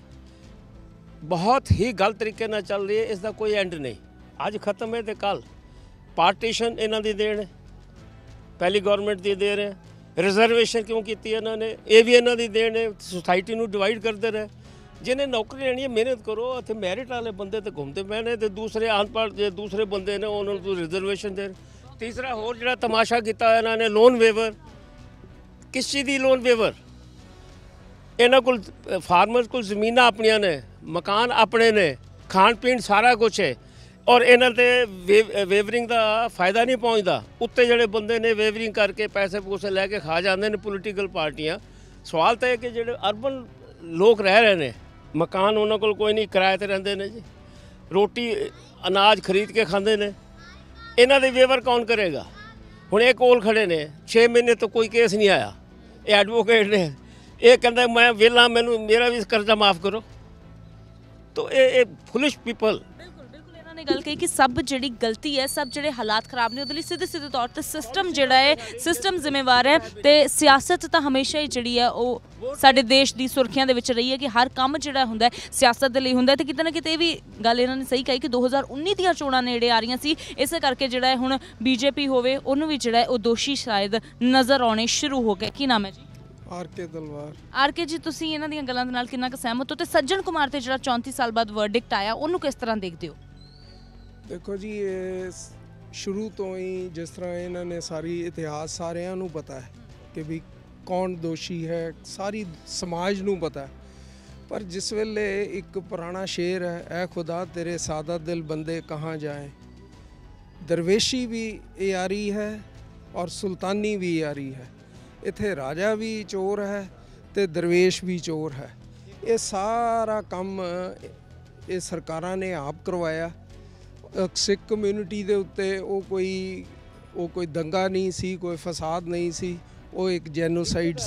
ਬਹੁਤ ਹੀ ਗਲਤ ਤਰੀਕੇ ਨਾਲ ਚੱਲ ਰਹੀ ਹੈ। ਇਸ ਦਾ ਕੋਈ ਐਂਡ ਨਹੀਂ। ਅੱਜ ਖਤਮ ਹੈ ਤੇ ਕੱਲ ਪਾਰਟੀਸ਼ਨ ਇਹਨਾਂ ਦੀ ਦੇਣ, ਪਹਿਲੀ ਗਵਰਨਮੈਂਟ ਦੀ ਦੇ ਰਹੇ, ਰਿਜ਼ਰਵੇਸ਼ਨ ਕਿਉਂ ਕੀਤੀ ਇਹਨਾਂ ਨੇ, ਇਹ ਵੀ ਇਹਨਾਂ ਦੀ ਦੇਣ ਹੈ। ਸੁਸਾਇਟੀ ਨੂੰ ਡਿਵਾਈਡ ਕਰਦੇ ਰਹੇ। ਜਿਹਨੇ ਨੌਕਰੀ ਲੈਣੀ ਹੈ ਮਿਹਨਤ ਕਰੋ। ਇੱਥੇ ਮੈਰਿਟ ਵਾਲੇ ਬੰਦੇ ਤੇ ਘੁੰਮਦੇ ਪਏ ਨੇ ਤੇ ਦੂਸਰੇ ਅਨਪੜ੍ਹ ਜੇ ਦੂਸਰੇ ਬੰਦੇ ਨੇ ਉਹਨਾਂ ਨੂੰ ਰਿਜ਼ਰਵੇਸ਼ਨ ਦੇਣ। ਤੀਸਰਾ ਹੋਰ ਜਿਹੜਾ ਤਮਾਸ਼ਾ ਕੀਤਾ ਇਹਨਾਂ ਨੇ, ਲੋਨ ਵੇਵਰ। ਕਿਸ ਚੀਜ਼ ਦੀ ਲੋਨ ਵੇਵਰ? ਇਹਨਾਂ ਕੋਲ ਫਾਰਮਰਸ ਕੋਲ ਜ਼ਮੀਨਾਂ ਆਪਣੀਆਂ ਨੇ, ਮਕਾਨ ਆਪਣੇ ਨੇ, ਖਾਣ ਪੀਣ ਸਾਰਾ ਕੁਛ ਹੈ, ਔਰ ਇਹਨਾਂ ਤੇ ਵੇਵਰਿੰਗ ਦਾ ਫਾਇਦਾ ਨਹੀਂ ਪਹੁੰਚਦਾ। ਉੱਤੇ ਜਿਹੜੇ ਬੰਦੇ ਨੇ ਵੇਵਰਿੰਗ ਕਰਕੇ ਪੈਸੇ ਪੂਸੇ ਲੈ ਕੇ ਖਾ ਜਾਂਦੇ ਨੇ ਪੋਲੀਟੀਕਲ ਪਾਰਟੀਆਂ। ਸਵਾਲ ਤਾਂ ਇਹ ਕਿ ਜਿਹੜੇ ਅਰਬਨ ਲੋਕ ਰਹਿ ਰਹੇ ਨੇ, ਮਕਾਨ ਉਹਨਾਂ ਕੋਲ ਕੋਈ ਨਹੀਂ, ਕਿਰਾਏ ਤੇ ਰਹਿੰਦੇ ਨੇ ਜੀ, ਰੋਟੀ ਅਨਾਜ ਖਰੀਦ ਕੇ ਖਾਂਦੇ ਨੇ, ਇਹਨਾਂ ਦੇ ਵੇਵਰ ਕੌਣ ਕਰੇਗਾ? ਹੁਣ ਇਹ ਕੋਲ ਖੜੇ ਨੇ 6 ਮਹੀਨੇ ਤੋਂ ਕੋਈ ਕੇਸ ਨਹੀਂ ਆਇਆ। ਇਹ ਐਡਵੋਕੇਟ ਨੇ, ਇਹ ਕਹਿੰਦਾ ਮੈਂ ਵਿਹਲਾ, ਮੈਨੂੰ ਮੇਰਾ ਵੀ ਕਰਜ਼ਾ ਮਾਫ ਕਰੋ। ਤੋ ਇਹ ਫੁਲਿਸ਼ ਪੀਪਲ। ਨੇ ਗੱਲ ਕਹੀ ਕਿ ਸਭ ਜਿਹੜੀ ਗਲਤੀ ਹੈ, ਸਭ ਜਿਹੜੇ ਹਾਲਾਤ ਖਰਾਬ ਨੇ ਉਹਦੇ ਲਈ ਸਿੱਧੇ ਤੌਰ ਤੇ ਸਿਸਟਮ ਜਿਹੜਾ ਹੈ, ਸਿਸਟਮ ਜ਼ਿੰਮੇਵਾਰ ਹੈ। ਤੇ ਸਿਆਸਤ ਤਾਂ ਹਮੇਸ਼ਾ ਹੀ ਜਿਹੜੀ ਹੈ ਉਹ ਸਾਡੇ ਦੇਸ਼ ਦੀ ਸੁਰਖੀਆਂ ਦੇ ਵਿੱਚ ਰਹੀ ਹੈ ਕਿ ਹਰ ਕੰਮ ਜਿਹੜਾ ਹੁੰਦਾ ਸਿਆਸਤ ਦੇ ਲਈ ਹੁੰਦਾ। ਤੇ ਕਿਤੇ ਨਾ ਕਿਤੇ ਇਹ ਵੀ ਗੱਲ ਇਹਨਾਂ ਨੇ ਸਹੀ ਕਹੀ ਕਿ 2019 ਦੀਆਂ ਚੋਣਾਂ ਨੇੜੇ ਆ ਰਹੀਆਂ ਸੀ, ਇਸੇ ਕਰਕੇ ਜਿਹੜਾ ਹੈ ਹੁਣ ਬੀਜੇਪੀ ਹੋਵੇ ਉਹਨੂੰ ਵੀ ਜਿਹੜਾ ਉਹ ਦੋਸ਼ੀ ਸ਼ਾਇਦ ਨਜ਼ਰ ਆਉਣੇ ਸ਼ੁਰੂ ਹੋ ਗਏ। ਕੀ ਨਾਮ ਹੈ ਜੀ? ਆਰਕੇ ਤਲਵਾਰ। ਆਰਕੇ ਜੀ, ਤੁਸੀਂ ਇਹਨਾਂ ਦੀਆਂ ਗੱਲਾਂ ਦੇ ਨਾਲ ਕਿੰਨਾ ਕੁ ਸਹਿਮਤ ਹੋ ਤੇ ਸੱਜਣ ਕੁਮਾਰ ਤੇ ਜਿਹੜਾ 34 ਸਾਲ ਬਾਅਦ ਵਰਡਿਕਟ ਆਇਆ ਉਹਨੂੰ ਕਿਸ ਤਰ੍ਹਾਂ ਦੇਖਦੇ ਹੋ? ਦੇਖੋ ਜੀ, ਇਹ ਸ਼ੁਰੂ ਤੋਂ ਹੀ ਜਿਸ ਤਰ੍ਹਾਂ ਇਹਨਾਂ ਨੇ ਸਾਰੀ ਇਤਿਹਾਸ ਸਾਰਿਆਂ ਨੂੰ ਪਤਾ ਹੈ ਕਿ ਵੀ ਕੌਣ ਦੋਸ਼ੀ ਹੈ, ਸਾਰੀ ਸਮਾਜ ਨੂੰ ਪਤਾ ਹੈ। ਪਰ ਜਿਸ ਵੇਲੇ ਇੱਕ ਪੁਰਾਣਾ ਸ਼ੇਰ ਹੈ, ਐ ਖੁਦਾ ਤੇਰੇ ਸਾਦਾ ਦਿਲ ਬੰਦੇ ਕਹਾਂ ਜਾਏ, ਦਰਵੇਸ਼ੀ ਵੀ ਯਾਰੀ ਹੈ ਔਰ ਸੁਲਤਾਨੀ ਵੀ ਯਾਰੀ ਹੈ। ਇੱਥੇ ਰਾਜਾ ਵੀ ਚੋਰ ਹੈ ਤੇ ਦਰਵੇਸ਼ ਵੀ ਚੋਰ ਹੈ। ਇਹ ਸਾਰਾ ਕੰਮ ਇਹ ਸਰਕਾਰਾਂ ਨੇ ਆਪ ਕਰਵਾਇਆ। ਸਿੱਖ ਕਮਿਊਨਿਟੀ ਦੇ ਉੱਤੇ ਉਹ ਕੋਈ ਦੰਗਾ ਨਹੀਂ ਸੀ, ਕੋਈ ਫਸਾਦ ਨਹੀਂ ਸੀ, ਉਹ ਇੱਕ ਜੈਨੋਸਾਈਡ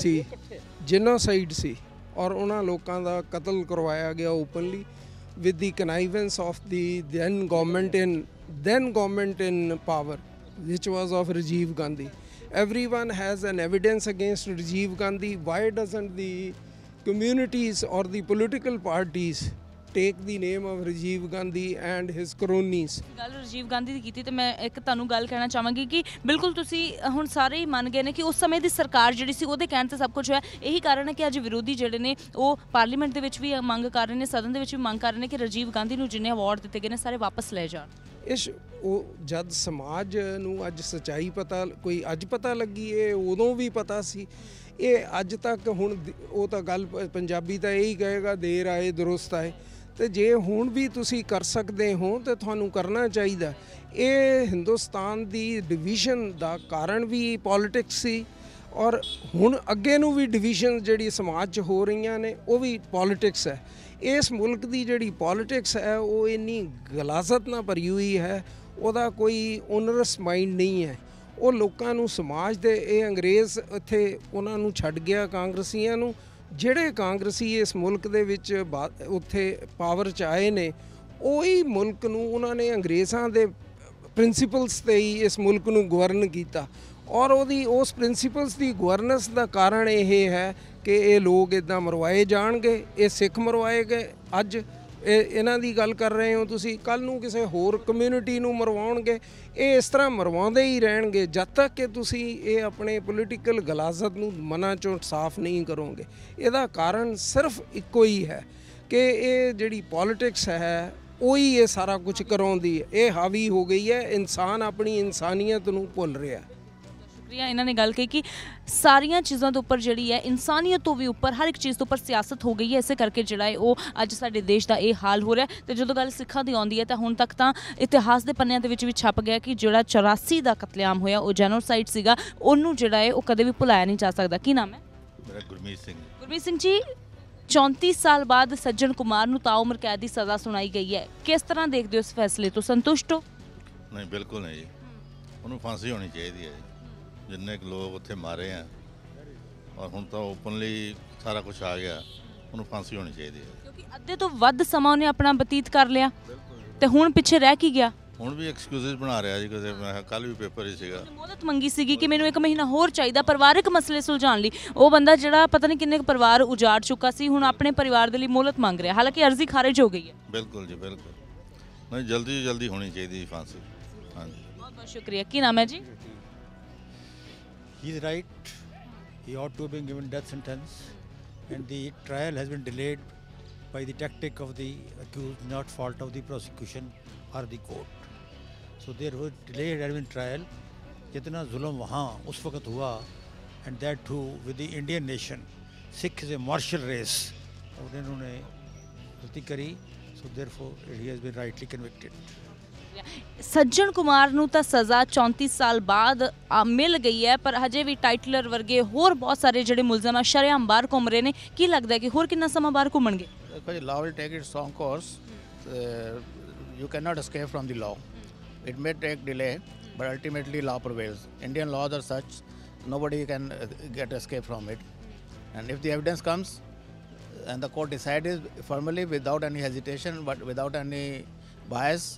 ਸੀ ਔਰ ਉਹਨਾਂ ਲੋਕਾਂ ਦਾ ਕਤਲ ਕਰਵਾਇਆ ਗਿਆ openly with the connivance of the then government in power which was of Rajiv Gandhi. Everyone has an evidence against Rajiv Gandhi. Why doesn't the communities or the political parties take the name of Rajiv Gandhi and his cronies? ਗੱਲ ਰਾਜੀਵ ਗਾਂਧੀ ਦੀ ਕੀਤੀ ਤੇ ਮੈਂ ਇੱਕ ਤੁਹਾਨੂੰ ਗੱਲ ਕਹਿਣਾ ਚਾਹਾਂਗੀ ਕਿ ਬਿਲਕੁਲ ਤੁਸੀਂ ਹੁਣ ਸਾਰੇ ਹੀ ਮੰਨ ਗਏ ਨੇ ਕਿ ਉਸ ਸਮੇਂ ਦੀ ਸਰਕਾਰ ਜਿਹੜੀ ਸੀ ਉਹਦੇ ਕਹਿਣ ਤੇ ਸਭ ਕੁਝ ਹੋਇਆ। ਇਹੀ ਕਾਰਨ ਹੈ ਕਿ ਅੱਜ ਵਿਰੋਧੀ ਜਿਹੜੇ ਨੇ ਉਹ ਪਾਰਲੀਮੈਂਟ ਦੇ ਵਿੱਚ ਵੀ ਮੰਗ ਕਰ ਰਹੇ ਨੇ, ਸਦਨ ਦੇ ਵਿੱਚ ਵੀ ਮੰਗ ਕਰ ਰਹੇ ਨੇ ਕਿ ਰਾਜੀਵ ਗਾਂਧੀ ਨੂੰ ਜਿੰਨੇ ਅਵਾਰਡ ਦਿੱਤੇ ਗਏ ਨੇ ਸਾਰੇ ਵਾਪਸ ਲਏ ਜਾਣ। ਉਹ ਜਦ ਸਮਾਜ ਨੂੰ ਅੱਜ ਸੱਚਾਈ ਕੋਈ ਅੱਜ ਪਤਾ ਲੱਗੀ, ਇਹ ਉਦੋਂ ਵੀ ਪਤਾ ਸੀ। ਇਹ ਅੱਜ ਤੱਕ ਹੁਣ ਉਹ ਤਾਂ ਗੱਲ ਪੰਜਾਬੀ ਤਾਂ ਇਹੀ ਕਹੇਗਾ, ਦੇਰ ਆਏ ਦੁਰਸਤ ਆਏ। ਤੇ ਜੇ ਹੁਣ ਵੀ ਤੁਸੀਂ ਕਰ ਸਕਦੇ ਹੋ ਤਾਂ ਤੁਹਾਨੂੰ ਕਰਨਾ ਚਾਹੀਦਾ। ਇਹ ਹਿੰਦੁਸਤਾਨ ਦੀ ਡਿਵੀਜ਼ਨ ਦਾ ਕਾਰਨ ਵੀ ਪੋਲਿਟਿਕਸ ਸੀ ਔਰ ਹੁਣ ਅੱਗੇ ਨੂੰ ਵੀ ਡਿਵੀਜ਼ਨ ਜਿਹੜੀ ਸਮਾਜ 'ਚ ਹੋ ਰਹੀਆਂ ਨੇ ਉਹ ਵੀ ਪੋਲਿਟਿਕਸ ਹੈ। ਇਸ ਮੁਲਕ ਦੀ ਜਿਹੜੀ ਪੋਲਿਟਿਕਸ ਹੈ ਉਹ ਇੰਨੀ ਗਲਾਜ਼ਤ ਨਾਲ ਭਰੀ ਹੋਈ ਹੈ, ਉਹਦਾ ਕੋਈ ਓਨਰਸ ਮਾਈਂਡ ਨਹੀਂ ਹੈ। ਉਹ ਲੋਕਾਂ ਨੂੰ ਸਮਾਜ ਦੇ ਇਹ ਅੰਗਰੇਜ਼ ਇੱਥੇ ਉਹਨਾਂ ਨੂੰ ਛੱਡ ਗਿਆ, ਕਾਂਗਰਸੀਆਂ ਨੂੰ। ਜਿਹੜੇ ਕਾਂਗਰਸੀ ਇਸ ਮੁਲਕ ਦੇ ਵਿੱਚ ਉੱਥੇ ਪਾਵਰ 'ਚ ਆਏ ਨੇ, ਉਹੀ ਮੁਲਕ ਨੂੰ ਉਹਨਾਂ ਨੇ ਅੰਗਰੇਜ਼ਾਂ ਦੇ ਪ੍ਰਿੰਸੀਪਲਸ 'ਤੇ ਹੀ ਇਸ ਮੁਲਕ ਨੂੰ ਗਵਰਨ ਕੀਤਾ ਔਰ ਉਸ ਪ੍ਰਿੰਸੀਪਲਸ ਦੀ ਗਵਰਨੈਂਸ ਦਾ ਕਾਰਨ ਇਹ ਹੈ ਕਿ ਇਹ ਲੋਕ ਇੱਦਾਂ ਮਰਵਾਏ ਜਾਣਗੇ। ਇਹ ਸਿੱਖ ਮਰਵਾਏ ਗਏ ਅੱਜ ਇਹਨਾਂ ਦੀ ਗੱਲ ਕਰ ਰਹੇ ਹੋ ਤੁਸੀਂ, ਕੱਲ ਨੂੰ ਕਿਸੇ ਹੋਰ ਕਮਿਊਨਿਟੀ ਨੂੰ ਮਰਵਾਉਣਗੇ। ਇਹ ਇਸ ਤਰ੍ਹਾਂ ਮਰਵਾਉਂਦੇ ਹੀ ਰਹਿਣਗੇ ਜਦ ਤੱਕ ਕਿ ਤੁਸੀਂ ਇਹ ਆਪਣੇ ਪੋਲੀਟੀਕਲ ਗਲਾਜ਼ਤ ਨੂੰ ਮਨਾਂ ਚੋਂ ਸਾਫ਼ ਨਹੀਂ ਕਰੋਗੇ। ਇਹਦਾ ਕਾਰਨ ਸਿਰਫ ਇੱਕੋ ਹੀ ਹੈ ਕਿ ਇਹ ਜਿਹੜੀ ਪੋਲਿਟਿਕਸ ਹੈ ਉਹੀ ਇਹ ਸਾਰਾ ਕੁਝ ਕਰਾਉਂਦੀ ਹੈ। ਇਹ ਹਾਵੀ ਹੋ ਗਈ ਹੈ, ਇਨਸਾਨ ਆਪਣੀ ਇਨਸਾਨੀਅਤ ਨੂੰ ਭੁੱਲ ਰਿਹਾ। ਸ਼ੁਕਰੀਆ। ਇਹਨਾਂ ਨੇ ਗੱਲ ਕਹੀ ਕਿ ਸਾਰੀਆਂ ਚੀਜ਼ਾਂ ਤੋਂ ਉੱਪਰ ਜਿਹੜੀ ਹੈ ਇਨਸਾਨੀਅਤ ਤੋਂ ਵੀ ਉੱਪਰ ਹਰ ਇੱਕ ਚੀਜ਼ ਤੋਂ ਉੱਪਰ ਸਿਆਸਤ ਹੋ ਗਈ ਹੈ। ਇਸੇ ਕਰਕੇ ਜਿਹੜਾ ਹੈ ਉਹ ਅੱਜ ਸਾਡੇ ਦੇਸ਼ ਦਾ ਇਹ ਹਾਲ ਹੋ ਰਿਹਾ। ਤੇ ਜਦੋਂ ਗੱਲ ਸਿੱਖਾਂ ਦੀ ਆਉਂਦੀ ਹੈ ਤਾਂ ਹੁਣ ਤੱਕ ਤਾਂ ਇਤਿਹਾਸ ਦੇ ਪੰਨਿਆਂ ਦੇ ਵਿੱਚ ਵੀ ਛਪ ਗਿਆ ਕਿ ਜਿਹੜਾ 84 ਦਾ ਕਤਲੇਆਮ ਹੋਇਆ ਉਹ ਜੈਨੋਸਾਈਡ ਸੀਗਾ, ਉਹਨੂੰ ਜਿਹੜਾ ਹੈ ਉਹ ਕਦੇ ਵੀ ਭੁਲਾਇਆ ਨਹੀਂ ਜਾ ਸਕਦਾ। ਕੀ ਨਾਮ ਹੈ? ਮੇਰਾ ਗੁਰਮੀਤ ਸਿੰਘ। ਗੁਰਮੀਤ ਸਿੰਘ ਜੀ, 34 ਸਾਲ ਬਾਅਦ ਸੱਜਣ ਕੁਮਾਰ ਨੂੰ ਤਾਉਮਰ ਕੈਦ ਦੀ ਸਜ਼ਾ ਸੁਣਾਈ ਗਈ ਹੈ। ਕਿਸ ਤਰ੍ਹਾਂ ਦੇਖਦੇ ਹੋ ਇਸ ਫੈਸਲੇ ਤੋਂ? ਸੰਤੁਸ਼ਟ ਹੋ? ਨਹੀਂ, ਬਿਲਕੁਲ ਨਹੀਂ ਜੀ। ਉਹਨੂੰ ਫਾਂਸੀ ਹੋਣੀ ਚਾਹੀਦੀ ਹੈ। ਜਿੰਨੇ ਕੁ ਲੋਕ ਉੱਥੇ ਮਾਰੇ ਆ ਔਰ ਹੁਣ ਤਾਂ ਓਪਨਲੀ ਸਾਰਾ ਕੁਝ ਆ ਗਿਆ, ਉਹਨੂੰ ਫਾਂਸੀ ਹੋਣੀ ਚਾਹੀਦੀ ਹੈ। ਕਿਉਂਕਿ ਅੱਧੇ ਤੋਂ ਵੱਧ ਸਮਾਂ ਉਹਨੇ ਆਪਣਾ ਬਤੀਤ ਕਰ ਲਿਆ ਤੇ ਹੁਣ ਪਿੱਛੇ ਰਹਿ ਕੀ ਗਿਆ? ਹੁਣ ਵੀ ਐਕਸਕਿਊਜ਼ਸ ਬਣਾ ਰਿਹਾ ਜੀ। ਕਿਸੇ ਮੈਂ ਕੱਲ ਵੀ ਪੇਪਰ ਹੀ ਸੀਗਾ, ਮੋਹਲਤ ਮੰਗੀ ਸੀਗੀ ਕਿ ਮੈਨੂੰ 1 ਮਹੀਨਾ ਹੋਰ ਚਾਹੀਦਾ ਪਰਿਵਾਰਕ ਮਸਲੇ ਸੁਲਝਾਉਣ ਲਈ। ਉਹ ਬੰਦਾ ਜਿਹੜਾ ਪਤਾ ਨਹੀਂ ਕਿੰਨੇ ਪਰਿਵਾਰ ਉਜਾੜ ਚੁੱਕਾ ਸੀ, ਹੁਣ ਆਪਣੇ ਪਰਿਵਾਰ ਦੇ ਲਈ ਮੋਹਲਤ ਮੰਗ ਰਿਹਾ, ਹਾਲਾਂਕਿ ਅਰਜ਼ੀ ਖਾਰਿਜ ਹੋ ਗਈ ਹੈ। ਬਿਲਕੁਲ ਜੀ, ਬਿਲਕੁਲ। ਨਹੀਂ, ਜਲਦੀ ਤੋਂ ਜਲਦੀ ਹੋਣੀ ਚਾਹੀਦੀ ਫਾਂਸੀ। ਹਾਂਜੀ, ਬਹੁਤ ਬਹੁਤ ਸ਼ੁਕਰੀਆ। ਕੀ ਨਾਮ ਹੈ ਜੀ? He is right. He ought to have been given death sentence, and the trial has been delayed by the tactic of the accused, not fault of the prosecution or the court. So there was delayed has been trial. जितना जुल्म वहाँ उस वक्त हुआ, and that too with the Indian nation. Sikh is a martial race. और इन्होंने गलती करी, so therefore he has been rightly convicted. Sajjan Kumar ਨੂੰ ਤਾਂ ਸਜ਼ਾ 34 ਸਾਲ ਬਾਅਦ ਮਿਲ ਗਈ ਹੈ, ਪਰ ਹਜੇ ਵੀ ਟਾਈਟਲਰ ਵਰਗੇ ਹੋਰ ਬਹੁਤ ਸਾਰੇ ਜਿਹੜੇ ਮੁਲਜ਼ਮ ਆ ਸ਼ਰੇਆਮ ਬਾਹਰ ਘੁੰਮ ਰਹੇ ਨੇ। ਕੀ ਲੱਗਦਾ ਹੈ ਕਿ ਹੋਰ ਕਿੰਨਾ ਸਮਾਂ ਬਾਹਰ ਘੁੰਮਣਗੇ? ਦੇਖੋ ਜੀ, law will take its own course. You cannot escape from the law. It may take delay, but ultimately law prevails. Indian laws are such, nobody can get escape from it. And if the evidence comes and the court decides formally without any hesitation, but without any bias,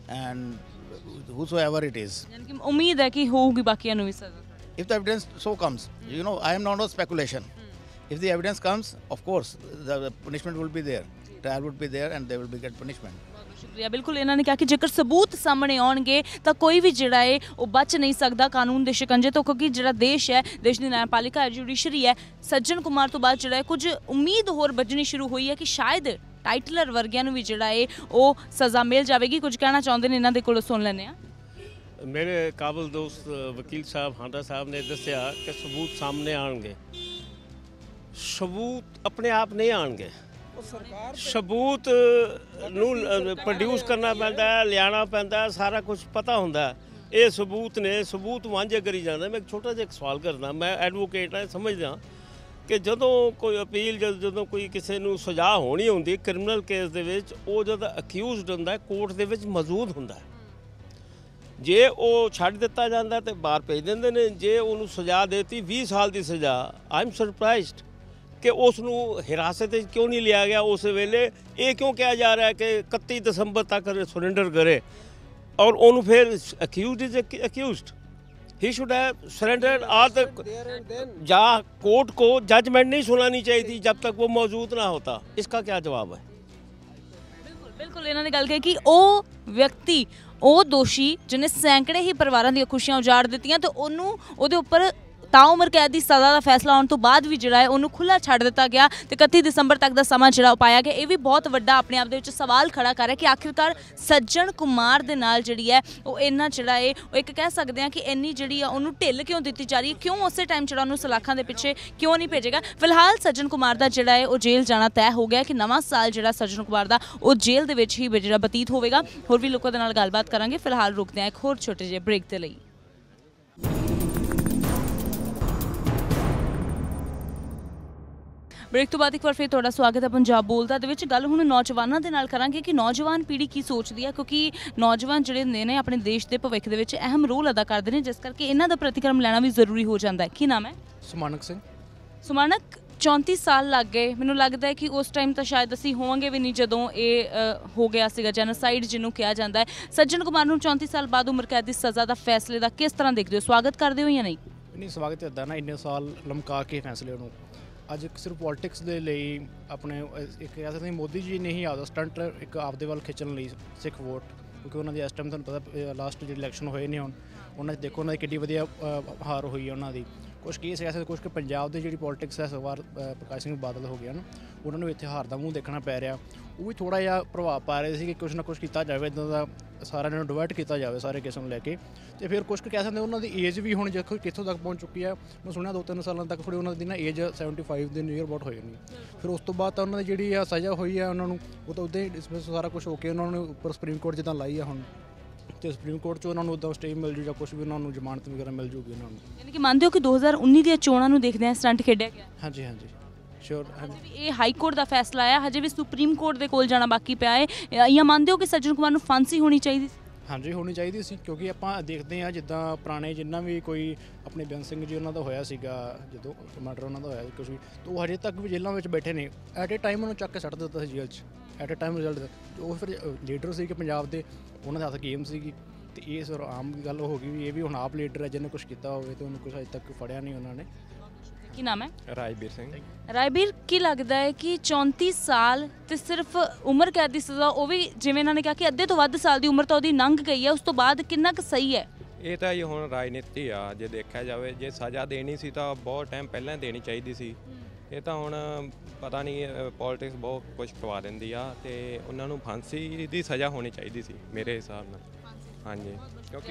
and whosoever it is, ਯਾਨੀ ਕਿ ਉਮੀਦ ਹੈ ਕਿ ਹੋਊਗੀ ਬਾਕੀਆਂ ਨੂੰ ਵੀ ਸਜ਼ਾ। if the evidence so comes, I am not on speculation. If the evidence comes, of course the punishment will be there, trial would be there, and they will be get punishment. ਸ਼ੁਕਰੀਆ। ਬਿਲਕੁਲ, ਇਹਨਾਂ ਨੇ ਕਿਹਾ ਕਿ ਜੇਕਰ ਸਬੂਤ ਸਾਹਮਣੇ ਆਉਣਗੇ ਤਾਂ ਕੋਈ ਵੀ ਜਿਹੜਾ ਹੈ ਉਹ ਬਚ ਨਹੀਂ ਸਕਦਾ ਕਾਨੂੰਨ ਦੇ ਸ਼ਿਕੰਜੇ ਤੋਂ, ਕਿਉਂਕਿ ਜਿਹੜਾ ਦੇਸ਼ ਹੈ, ਦੇਸ਼ ਦੀ ਨਿਆਂਪਾਲਿਕਾ ਹੈ, ਜੁਡੀਸ਼ਰੀ ਹੈ, ਸੱਜਣ ਕੁਮਾਰ ਤੋਂ ਬਾਅਦ ਜਿਹੜਾ ਹੈ ਕੁਝ ਉਮੀਦ ਹੋਰ ਵੱਜਣੀ ਸ਼ੁਰੂ ਹੋਈ ਹੈ ਕਿ ਸ਼ਾਇਦ ਟਾਈਟਲਰ ਵਰਗਿਆਂ ਨੂੰ ਵੀ ਜਿਹੜਾ ਹੈ ਉਹ ਸਜ਼ਾ ਮਿਲ ਜਾਵੇਗੀ। ਕੁਝ ਕਹਿਣਾ ਚਾਹੁੰਦੇ ਨੇ, ਇਹਨਾਂ ਦੇ ਕੋਲੋਂ ਸੁਣ ਲੈਂਦੇ ਹਾਂ। ਮੇਰੇ ਕਾਬਲ ਦੋਸਤ ਵਕੀਲ ਸਾਹਿਬ ਹਾਂਡਾ ਸਾਹਿਬ ਨੇ ਦੱਸਿਆ ਕਿ ਸਬੂਤ ਸਾਹਮਣੇ ਆਉਣਗੇ। ਸਬੂਤ ਆਪਣੇ ਆਪ ਨਹੀਂ ਆਉਣਗੇ, ਸਬੂਤ ਨੂੰ ਪ੍ਰੋਡਿਊਸ ਕਰਨਾ ਪੈਂਦਾ ਹੈ, ਲਿਆਉਣਾ ਪੈਂਦਾ ਹੈ, ਸਾਰਾ ਕੁਝ ਪਤਾ ਹੁੰਦਾ। ਇਹ ਸਬੂਤ ਨੇ, ਸਬੂਤ ਵਾਂਝੇ ਕਰੀ ਜਾਂਦਾ। ਮੈਂ ਇੱਕ ਛੋਟਾ ਜਿਹਾ ਸਵਾਲ ਕਰਦਾ, ਮੈਂ ਐਡਵੋਕੇਟ ਹਾਂ, ਸਮਝਦਾ ਕਿ ਜਦੋਂ ਕੋਈ ਅਪੀਲ ਜਦੋਂ ਕੋਈ ਕਿਸੇ ਨੂੰ ਸਜ਼ਾ ਹੋਣੀ ਹੁੰਦੀ ਕ੍ਰਿਮੀਨਲ ਕੇਸ ਦੇ ਵਿੱਚ, ਉਹ ਜਦੋਂ ਅਕਿਊਜ਼ਡ ਹੁੰਦਾ ਕੋਰਟ ਦੇ ਵਿੱਚ ਮੌਜੂਦ ਹੁੰਦਾ। ਜੇ ਉਹ ਛੱਡ ਦਿੱਤਾ ਜਾਂਦਾ ਤੇ ਬਾਹਰ ਭੇਜ ਦਿੰਦੇ ਨੇ। ਜੇ ਉਹਨੂੰ ਸਜ਼ਾ ਦੇਤੀ 20 ਸਾਲ ਦੀ ਸਜ਼ਾ, ਆਈ ਐਮ ਸਰਪ੍ਰਾਈਜ਼ਡ ਕਿ ਉਸ ਨੂੰ ਹਿਰਾਸਤ ਵਿੱਚ ਕਿਉਂ ਨਹੀਂ ਲਿਆ ਗਿਆ ਉਸ ਵੇਲੇ। ਇਹ ਕਿਉਂ ਕਿਹਾ ਜਾ ਰਿਹਾ ਕਿ 31 ਦਸੰਬਰ ਤੱਕ ਸਰੈਂਡਰ ਕਰੇ, ਔਰ ਉਹਨੂੰ ਫਿਰ accused is accused, he should have surrendered और जा कोर्ट को जजमेंट नहीं सुनानी चाहिए थी जब तक वो मौजूद ना होता। इसका क्या जवाब है? ਬਿਲਕੁਲ ਬਿਲਕੁਲ, ਇਹਨਾਂ ਨੇ ਗੱਲ ਕਹੀ ਕਿ ਉਹ ਵਿਅਕਤੀ, ਉਹ ਦੋਸ਼ੀ ਜਿਹਨੇ ਸੈਂਕੜੇ ਹੀ ਪਰਿਵਾਰਾਂ ਦੀਆਂ ਖੁਸ਼ੀਆਂ ਉਜਾੜ ਦਿੱਤੀਆਂ ਤੇ ਉਹਨੂੰ ਉਹਦੇ ਉੱਪਰ ਤਾਉਮਰ ਕੈਦ ਦੀ ਸਜ਼ਾ ਦਾ ਫੈਸਲਾ ਆਉਣ ਤੋਂ ਬਾਅਦ ਵੀ ਜਿਹੜਾ ਹੈ ਉਹਨੂੰ ਖੁੱਲ੍ਹਾ ਛੱਡ ਦਿੱਤਾ ਗਿਆ ਤੇ 31 ਦਸੰਬਰ ਤੱਕ ਦਾ ਸਮਾਂ ਜਿਹੜਾ ਉਹ ਪਾਇਆ ਗਿਆ। ਇਹ ਵੀ ਬਹੁਤ ਵੱਡਾ ਆਪਣੇ ਆਪ ਦੇ ਵਿੱਚ ਸਵਾਲ ਖੜਾ ਕਰ ਰਿਹਾ ਕਿ ਆਖਿਰਕਾਰ ਸੱਜਣ ਕੁਮਾਰ ਦੇ ਨਾਲ ਜਿਹੜੀ ਹੈ ਉਹ ਇੰਨਾ ਜਿਹੜਾ ਹੈ ਉਹ ਇੱਕ ਕਹਿ ਸਕਦੇ ਹਾਂ ਕਿ ਇੰਨੀ ਜਿਹੜੀ ਆ ਉਹਨੂੰ ਢਿੱਲ ਕਿਉਂ ਦਿੱਤੀ ਜਾ ਰਹੀ ਹੈ, ਕਿਉਂ ਉਸੇ ਟਾਈਮ ਜਿਹੜਾ ਉਹਨੂੰ ਸਲਾਖਾਂ ਦੇ ਪਿੱਛੇ ਕਿਉਂ ਨਹੀਂ ਭੇਜੇਗਾ। ਫਿਲਹਾਲ ਸੱਜਣ ਕੁਮਾਰ ਦਾ ਜਿਹੜਾ ਹੈ ਉਹ ਜੇਲ੍ਹ ਜਾਣਾ ਤੈਅ ਹੋ ਗਿਆ ਕਿ ਨਵਾਂ ਸਾਲ ਜਿਹੜਾ ਸੱਜਣ ਕੁਮਾਰ ਦਾ ਉਹ ਜੇਲ੍ਹ ਦੇ ਵਿੱਚ ਹੀ ਜਿਹੜਾ ਬਤੀਤ ਹੋਵੇਗਾ। ਹੋਰ ਵੀ ਲੋਕਾਂ ਦੇ ਨਾਲ ਗੱਲਬਾਤ ਕਰਾਂਗੇ। ਫਿਲਹਾਲ ਰੁਕਦੇ ਹਾਂ ਇੱਕ ਹੋਰ ਛੋਟੇ ਜਿਹੇ ਬ੍ਰੇਕ ਦੇ ਲਈ। ਬ੍ਰੇਕ ਤੋਂ ਬਾਅਦ ਇੱਕ ਵਾਰ ਫਿਰ ਤੁਹਾਡਾ ਸਵਾਗਤ ਹੈ ਪੰਜਾਬ ਬੋਲਦਾ ਦੇ ਵਿੱਚ। ਗੱਲ ਹੁਣ ਨੌਜਵਾਨਾਂ ਦੇ ਨਾਲ ਕਰਾਂਗੇ ਕਿ ਨੌਜਵਾਨ ਪੀੜ੍ਹੀ ਕੀ ਸੋਚਦੀ ਹੈ, ਕਿਉਂਕਿ ਨੌਜਵਾਨ ਜਿਹੜੇ ਹੁੰਦੇ ਨੇ ਆਪਣੇ ਦੇਸ਼ ਦੇ ਭਵਿੱਖ ਦੇ ਵਿੱਚ ਅਹਿਮ ਰੋਲ ਅਦਾ ਕਰਦੇ ਨੇ, ਜਿਸ ਕਰਕੇ ਇਹਨਾਂ ਦਾ ਪ੍ਰਤੀਕਰਮ ਲੈਣਾ ਵੀ ਜ਼ਰੂਰੀ ਹੋ ਜਾਂਦਾ ਹੈ। ਕੀ ਨਾਮ ਹੈ? ਸੁਮਾਨਕ ਸਿੰਘ। ਸੁਮਾਨਕ, 34 ਸਾਲ ਲੱਗ ਗਏ। ਮੈਨੂੰ ਲੱਗਦਾ ਹੈ ਕਿ ਉਸ ਟਾਈਮ ਤਾਂ ਸ਼ਾਇਦ ਅਸੀਂ ਹੋਵਾਂਗੇ ਵੀ ਨਹੀਂ ਜਦੋਂ ਇਹ ਹੋ ਗਿਆ ਸੀਗਾ ਜੈਨੋਸਾਈਡ ਜਿਹਨੂੰ ਕਿਹਾ ਜਾਂਦਾ ਹੈ। ਸੱਜਣ ਕੁਮਾਰ ਨੂੰ 34 ਸਾਲ ਬਾਅਦ ਉਮਰ ਕੈਦ ਦੀ ਸਜ਼ਾ ਦਾ ਫੈਸਲੇ ਦਾ ਕਿਸ ਤਰ੍ਹਾਂ ਦੇਖਦੇ ਹੋ? ਸਵਾਗਤ ਕਰਦੇ ਹੋ ਜਾਂ ਨਹੀਂ? ਨਹੀਂ, ਸਵਾਗਤ ਇੱਦਾਂ ਨਾ, ਇੰਨੇ ਸਾਲ ਲਮਕਾ ਕੇ ਫੈਸਲੇ ਨੂੰ ਅੱਜ ਸਿਰਫ ਪੋਲਿਟਿਕਸ ਦੇ ਲਈ ਆਪਣੇ ਇੱਕ ਕਹਿ ਸਕਦੇ ਮੋਦੀ ਜੀ ਨੇ ਹੀ ਆਪਦਾ ਸਟੰਟ ਇੱਕ ਆਪਦੇ ਵੱਲ ਖਿੱਚਣ ਲਈ ਸਿੱਖ ਵੋਟ, ਕਿਉਂਕਿ ਉਹਨਾਂ ਦੀ ਇਸ ਟਾਈਮ ਤੁਹਾਨੂੰ ਪਤਾ ਲਾਸਟ ਜਿਹੜੇ ਇਲੈਕਸ਼ਨ ਹੋਏ ਨੇ ਹੁਣ ਉਹਨਾਂ 'ਚ ਦੇਖੋ ਉਹਨਾਂ ਦੀ ਕਿੱਡੀ ਵਧੀਆ ਹਾਰ ਹੋਈ ਹੈ ਉਹਨਾਂ ਦੀ। ਕੁਛ ਕੀ ਸਿਆਸਤ ਕੁਛ ਕਿ ਪੰਜਾਬ ਦੀ ਜਿਹੜੀ ਪੋਲਿਟਿਕਸ ਹੈ ਇਸ ਵਾਰ ਪ੍ਰਕਾਸ਼ ਸਿੰਘ ਬਾਦਲ ਹੋ ਗਿਆ ਨਾ, ਉਹਨਾਂ ਨੂੰ ਇੱਥੇ ਹਾਰ ਦਾ ਮੂੰਹ ਦੇਖਣਾ ਪੈ ਰਿਹਾ। ਉਹ ਵੀ ਥੋੜ੍ਹਾ ਜਿਹਾ ਪ੍ਰਭਾਵ ਪਾ ਰਹੇ ਸੀ ਕਿ ਕੁਛ ਨਾ ਕੁਛ ਕੀਤਾ ਜਾਵੇ, ਇੱਦਾਂ ਦਾ ਸਾਰਿਆਂ ਨੂੰ ਡਿਵਾਈਡ ਕੀਤਾ ਜਾਵੇ ਸਾਰੇ ਕਿਸਮ ਨੂੰ ਲੈ ਕੇ। ਅਤੇ ਫਿਰ ਕੁਛ ਕੁ ਕਹਿ ਸਕਦੇ ਉਹਨਾਂ ਦੀ ਏਜ ਵੀ ਹੁਣ ਦੇਖੋ ਕਿੱਥੋਂ ਤੱਕ ਪਹੁੰਚ ਚੁੱਕੀ ਹੈ। ਮੈਂ ਸੁਣਿਆ 2-3 ਸਾਲਾਂ ਤੱਕ ਥੋੜ੍ਹੀ ਉਹਨਾਂ ਦੀ ਨਾ ਏਜ 75 ਦੇ ਨੀਅਰ ਅਬਾਊਟ ਹੋ ਜਾਣੀ। ਫਿਰ ਉਸ ਤੋਂ ਬਾਅਦ ਤਾਂ ਉਹਨਾਂ ਦੀ ਜਿਹੜੀ ਆ ਸਜ਼ਾ ਹੋਈ ਹੈ ਉਹਨਾਂ ਨੂੰ, ਉਹ ਤਾਂ ਉੱਦਾਂ ਹੀ ਡਿਸਮਿਸ ਸਾਰਾ ਕੁਛ ਹੋ ਕੇ ਉਹਨਾਂ ਨੂੰ ਉੱਪਰ ਸੁਪਰੀਮ ਕੋਰਟ ਜਿੱਦਾਂ ਲਾਈ ਆ ਹੁਣ, ਅਤੇ ਸੁਪਰੀਮ ਕੋਰਟ 'ਚ ਉਹਨਾਂ ਨੂੰ ਉੱਦਾਂ ਸਟੇ ਮਿਲ ਜੂ ਜਾਂ ਕੁਛ ਵੀ ਉਹਨਾਂ ਨੂੰ ਜ਼ਮਾਨਤ ਵਗੈਰਾ ਮਿਲ ਜੂਗੀ ਉਹਨਾਂ ਨੂੰ। ਯਾਨੀ ਕਿ ਮੰਨਦੇ ਹੋ ਕਿ 2019 ਦੀਆਂ ਚੋਣਾਂ ਨੂੰ ਦੇਖਦੇ ਆ ਸਟੰਟ ਖੇਡਿਆ ਗਿਆ? ਹਾਂਜੀ ਹਾਂਜੀ ਸ਼ੋਰ। ਹਾਂਜੀ ਇਹ ਹਾਈ ਕੋਰਟ ਦਾ ਫੈਸਲਾ ਆਇਆ, ਹਜੇ ਵੀ ਸੁਪਰੀਮ ਕੋਰਟ ਦੇ ਕੋਲ ਜਾਣਾ ਬਾਕੀ ਪਿਆ ਹੈ, ਜਾਂ ਮੰਨਦੇ ਹੋ ਕਿ ਸੱਜਣ ਕੁਮਾਰ ਨੂੰ ਫਾਂਸੀ ਹੋਣੀ ਚਾਹੀਦੀ ਸੀ? ਹਾਂਜੀ ਹੋਣੀ ਚਾਹੀਦੀ ਸੀ, ਕਿਉਂਕਿ ਆਪਾਂ ਦੇਖਦੇ ਹਾਂ ਜਿੱਦਾਂ ਪੁਰਾਣੇ ਜਿੰਨਾ ਵੀ ਕੋਈ ਆਪਣੇ ਬੇਅੰਤ ਸਿੰਘ ਜੀ ਉਹਨਾਂ ਦਾ ਹੋਇਆ ਸੀਗਾ ਜਦੋਂ ਮਰਡਰ ਉਹਨਾਂ ਦਾ ਹੋਇਆ ਕੁਛ ਵੀ, ਤਾਂ ਉਹ ਹਜੇ ਤੱਕ ਵੀ ਜੇਲ੍ਹਾਂ ਵਿੱਚ ਬੈਠੇ ਨੇ। ਐਟ ਏ ਟਾਈਮ ਉਹਨੂੰ ਚੱਕ ਕੇ ਸੁੱਟ ਦਿੱਤਾ ਸੀ ਜੇਲ੍ਹ 'ਚ, ਐਟ ਏ ਟਾਈਮ ਰਿਜ਼ਲਟ। ਉਹ ਫਿਰ ਲੀਡਰ ਸੀ ਕਿ ਪੰਜਾਬ ਦੇ, ਉਹਨਾਂ ਦੇ ਹੱਥ ਗੇਮ ਸੀਗੀ। ਅਤੇ ਇਹ ਸਰ ਆਮ ਗੱਲ ਹੋ ਗਈ ਵੀ ਇਹ ਵੀ ਹੁਣ ਆਪ ਲੀਡਰ ਹੈ, ਜਿਹਨੇ ਕੁਛ ਕੀਤਾ ਹੋਵੇ ਅਤੇ ਉਹਨੂੰ ਕੁਛ ਅਜੇ ਤੱਕ ਫੜਿਆ ਨਹੀਂ ਉਹਨਾਂ ਨੇ। ਕੀ ਨਾਮ ਹੈ? ਰਾਜਵੀਰ ਸਿੰਘ। ਰਾਜਵੀਰ, ਕੀ ਲੱਗਦਾ ਹੈ ਕਿ 34 ਸਾਲ ਤੇ ਸਿਰਫ ਉਮਰ ਕੈਦ ਦੀ ਸਜ਼ਾ, ਉਹ ਵੀ ਜਿਵੇਂ ਇਹਨਾਂ ਨੇ ਕਿਹਾ ਕਿ ਅੱਧੇ ਤੋਂ ਵੱਧ ਸਾਲ ਦੀ ਉਮਰ ਤਾਂ ਉਹਦੀ ਲੰਘ ਗਈ ਹੈ, ਉਸ ਤੋਂ ਬਾਅਦ ਕਿੰਨਾ ਕੁ ਸਹੀ ਹੈ? ਇਹ ਤਾਂ ਜੀ ਹੁਣ ਰਾਜਨੀਤੀ ਆ, ਜੇ ਦੇਖਿਆ ਜਾਵੇ ਜੇ ਸਜ਼ਾ ਦੇਣੀ ਸੀ ਤਾਂ ਬਹੁਤ ਟਾਈਮ ਪਹਿਲਾਂ ਦੇਣੀ ਚਾਹੀਦੀ ਸੀ। ਇਹ ਤਾਂ ਹੁਣ ਪਤਾ ਨਹੀਂ ਪੋਲਿਟਿਕਸ ਬਹੁਤ ਕੁਝ ਕਰਵਾ ਦਿੰਦੀ ਆ, ਅਤੇ ਉਹਨਾਂ ਨੂੰ ਫਾਂਸੀ ਦੀ ਸਜ਼ਾ ਹੋਣੀ ਚਾਹੀਦੀ ਸੀ ਮੇਰੇ ਹਿਸਾਬ ਨਾਲ। ਹਾਂਜੀ, ਕਿਉਂਕਿ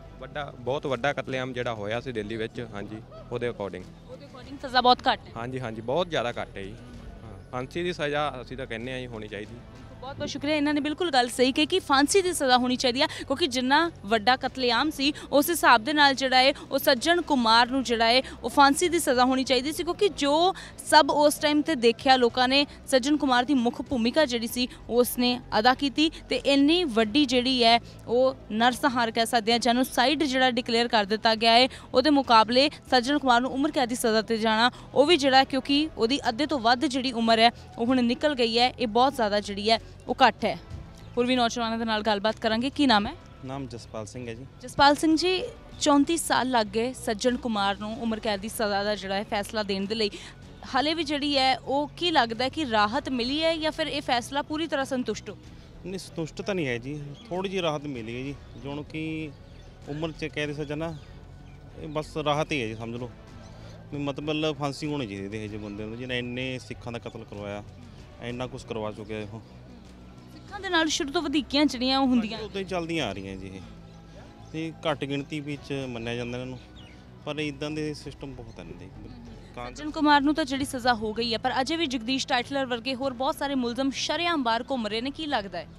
ਬਹੁਤ ਵੱਡਾ ਕਤਲੇਆਮ ਜਿਹੜਾ ਹੋਇਆ ਸੀ ਦਿੱਲੀ ਵਿੱਚ, ਹਾਂਜੀ ਉਹਦੇ ਅਕੋਰਡਿੰਗ ਸਜ਼ਾ ਬਹੁਤ ਘੱਟ ਹੈ। ਹਾਂਜੀ ਹਾਂਜੀ ਬਹੁਤ ਜ਼ਿਆਦਾ ਘੱਟ ਹੈ ਜੀ। ਹਾਂ, ਫਾਂਸੀ ਦੀ ਸਜ਼ਾ ਅਸੀਂ ਤਾਂ ਕਹਿੰਦੇ ਹਾਂ ਜੀ ਹੋਣੀ ਚਾਹੀਦੀ। ਬਹੁਤ ਬਹੁਤ ਸ਼ੁਕਰੀਆ, ਇਹਨਾਂ ਨੇ ਬਿਲਕੁਲ ਗੱਲ ਸਹੀ ਕਹੀ ਕਿ ਫਾਂਸੀ ਦੀ ਸਜ਼ਾ ਹੋਣੀ ਚਾਹੀਦੀ ਹੈ, ਕਿਉਂਕਿ ਜਿੰਨਾ ਵੱਡਾ ਕਤਲੇਆਮ ਸੀ ਉਸ ਹਿਸਾਬ ਦੇ ਨਾਲ ਜਿਹੜਾ ਹੈ ਉਹ ਸੱਜਣ ਕੁਮਾਰ ਨੂੰ ਜਿਹੜਾ ਹੈ ਉਹ ਫਾਂਸੀ ਦੀ ਸਜ਼ਾ ਹੋਣੀ ਚਾਹੀਦੀ ਸੀ, ਕਿਉਂਕਿ ਜੋ ਸਭ ਉਸ ਟਾਈਮ ਤੇ ਦੇਖਿਆ ਲੋਕਾਂ ਨੇ, ਸੱਜਣ ਕੁਮਾਰ ਦੀ ਮੁੱਖ ਭੂਮਿਕਾ ਜਿਹੜੀ ਸੀ ਉਸ ਨੇ ਅਦਾ ਕੀਤੀ, ਤੇ ਇੰਨੀ ਵੱਡੀ ਜਿਹੜੀ ਹੈ ਉਹ ਨਰਸੰਹਾਰ ਕਹਿ ਸਕਦੇ ਹਾਂ, ਜੈਨੋਸਾਈਡ ਜਿਹੜਾ ਡਿਕਲੇਅਰ ਕਰ ਦਿੱਤਾ ਗਿਆ ਹੈ, ਉਹਦੇ ਮੁਕਾਬਲੇ ਸੱਜਣ ਕੁਮਾਰ ਨੂੰ ਉਮਰ ਕੈਦ ਦੀ ਸਜ਼ਾ ਤੇ ਜਾਣਾ, ਉਹ ਵੀ ਜਿਹੜਾ ਕਿਉਂਕਿ ਉਹਦੀ ਅੱਧੇ ਤੋਂ ਵੱਧ ਜਿਹੜੀ ਉਮਰ ਹੈ ਉਹ ਹੁਣ ਨਿਕਲ ਗਈ ਹੈ, ਇਹ ਬਹੁਤ ਜ਼ਿਆਦਾ ਜਿਹੜੀ ਹੈ ਉਹ ਘੱਟ ਹੈ। ਹੋਰ ਵੀ ਨੌਜਵਾਨਾਂ ਦੇ ਨਾਲ ਗੱਲਬਾਤ ਕਰਾਂਗੇ। ਕੀ ਨਾਮ ਹੈ? ਨਾਮ ਜਸਪਾਲ ਸਿੰਘ ਹੈ ਜੀ। ਜਸਪਾਲ ਸਿੰਘ ਜੀ, 34 ਸਾਲ ਲੱਗ ਗਏ ਸੱਜਣ ਕੁਮਾਰ ਨੂੰ ਉਮਰ ਕੈਦ ਦੀ ਸਜ਼ਾ ਦਾ ਜਿਹੜਾ ਹੈ ਫੈਸਲਾ ਦੇਣ ਦੇ ਲਈ, ਹਾਲੇ ਵੀ ਜਿਹੜੀ ਹੈ ਉਹ ਕੀ ਲੱਗਦਾ ਕਿ ਰਾਹਤ ਮਿਲੀ ਹੈ ਜਾਂ ਫਿਰ ਇਹ ਫੈਸਲਾ ਪੂਰੀ ਤਰ੍ਹਾਂ ਸੰਤੁਸ਼ਟ ਹੋ? ਨਹੀਂ, ਸੰਤੁਸ਼ਟ ਤਾਂ ਨਹੀਂ ਹੈ ਜੀ, ਥੋੜ੍ਹੀ ਜਿਹੀ ਰਾਹਤ ਮਿਲੀ ਹੈ ਜੀ। ਜਿਉਂ ਕਿ ਉਮਰ 'ਚ ਕੈਦ ਸਜ਼ਾ ਨਾ, ਇਹ ਬਸ ਰਾਹਤ ਹੀ ਹੈ ਜੀ, ਸਮਝ ਲਓ ਵੀ ਮਤਲਬ ਫਾਂਸੀ ਹੋਣੀ ਚਾਹੀਦੀ ਇਹ ਜਿਹੇ ਬੰਦੇ ਨੂੰ ਜਿਹਨੇ ਇੰਨੇ ਸਿੱਖਾਂ ਦਾ ਕਤਲ ਕਰਵਾਇਆ, ਇੰਨਾ ਕੁਛ ਕਰਵਾ ਚੁੱਕਿਆ। ਉਹ ਸਿੱਖਾਂ ਦੇ ਨਾਲ ਸ਼ੁਰੂ ਤੋਂ ਵਧੀਕੀਆਂ ਜਿਹੜੀਆਂ ਉਹ ਹੁੰਦੀਆਂ ਉੱਦਾਂ ਹੀ ਚੱਲਦੀਆਂ ਆ ਰਹੀਆਂ ਜੀ, ਇਹ ਤੇ ਘੱਟ ਗਿਣਤੀ ਵਿੱਚ ਮੰਨਿਆ ਜਾਂਦਾ ਇਹਨਾਂ ਨੂੰ, ਪਰ ਇੱਦਾਂ ਦੇ ਸਿਸਟਮ ਬਹੁਤ ਹਨ ਜੀ। ਸੱਜਣ ਕੁਮਾਰ ਨੂੰ ਤਾਂ ਜਿਹੜੀ ਸਜ਼ਾ ਹੋ ਗਈ ਹੈ, ਪਰ ਅਜੇ ਵੀ ਜਗਦੀਸ਼ ਟਾਈਟਲਰ ਵਰਗੇ ਹੋਰ ਬਹੁਤ ਸਾਰੇ ਮੁਲਜ਼ਮ ਸ਼ਰੇਆਮ ਬਾਹਰ ਘੁੰਮ ਰਹੇ ਨੇ, ਕੀ ਲੱਗਦਾ ਹੈ?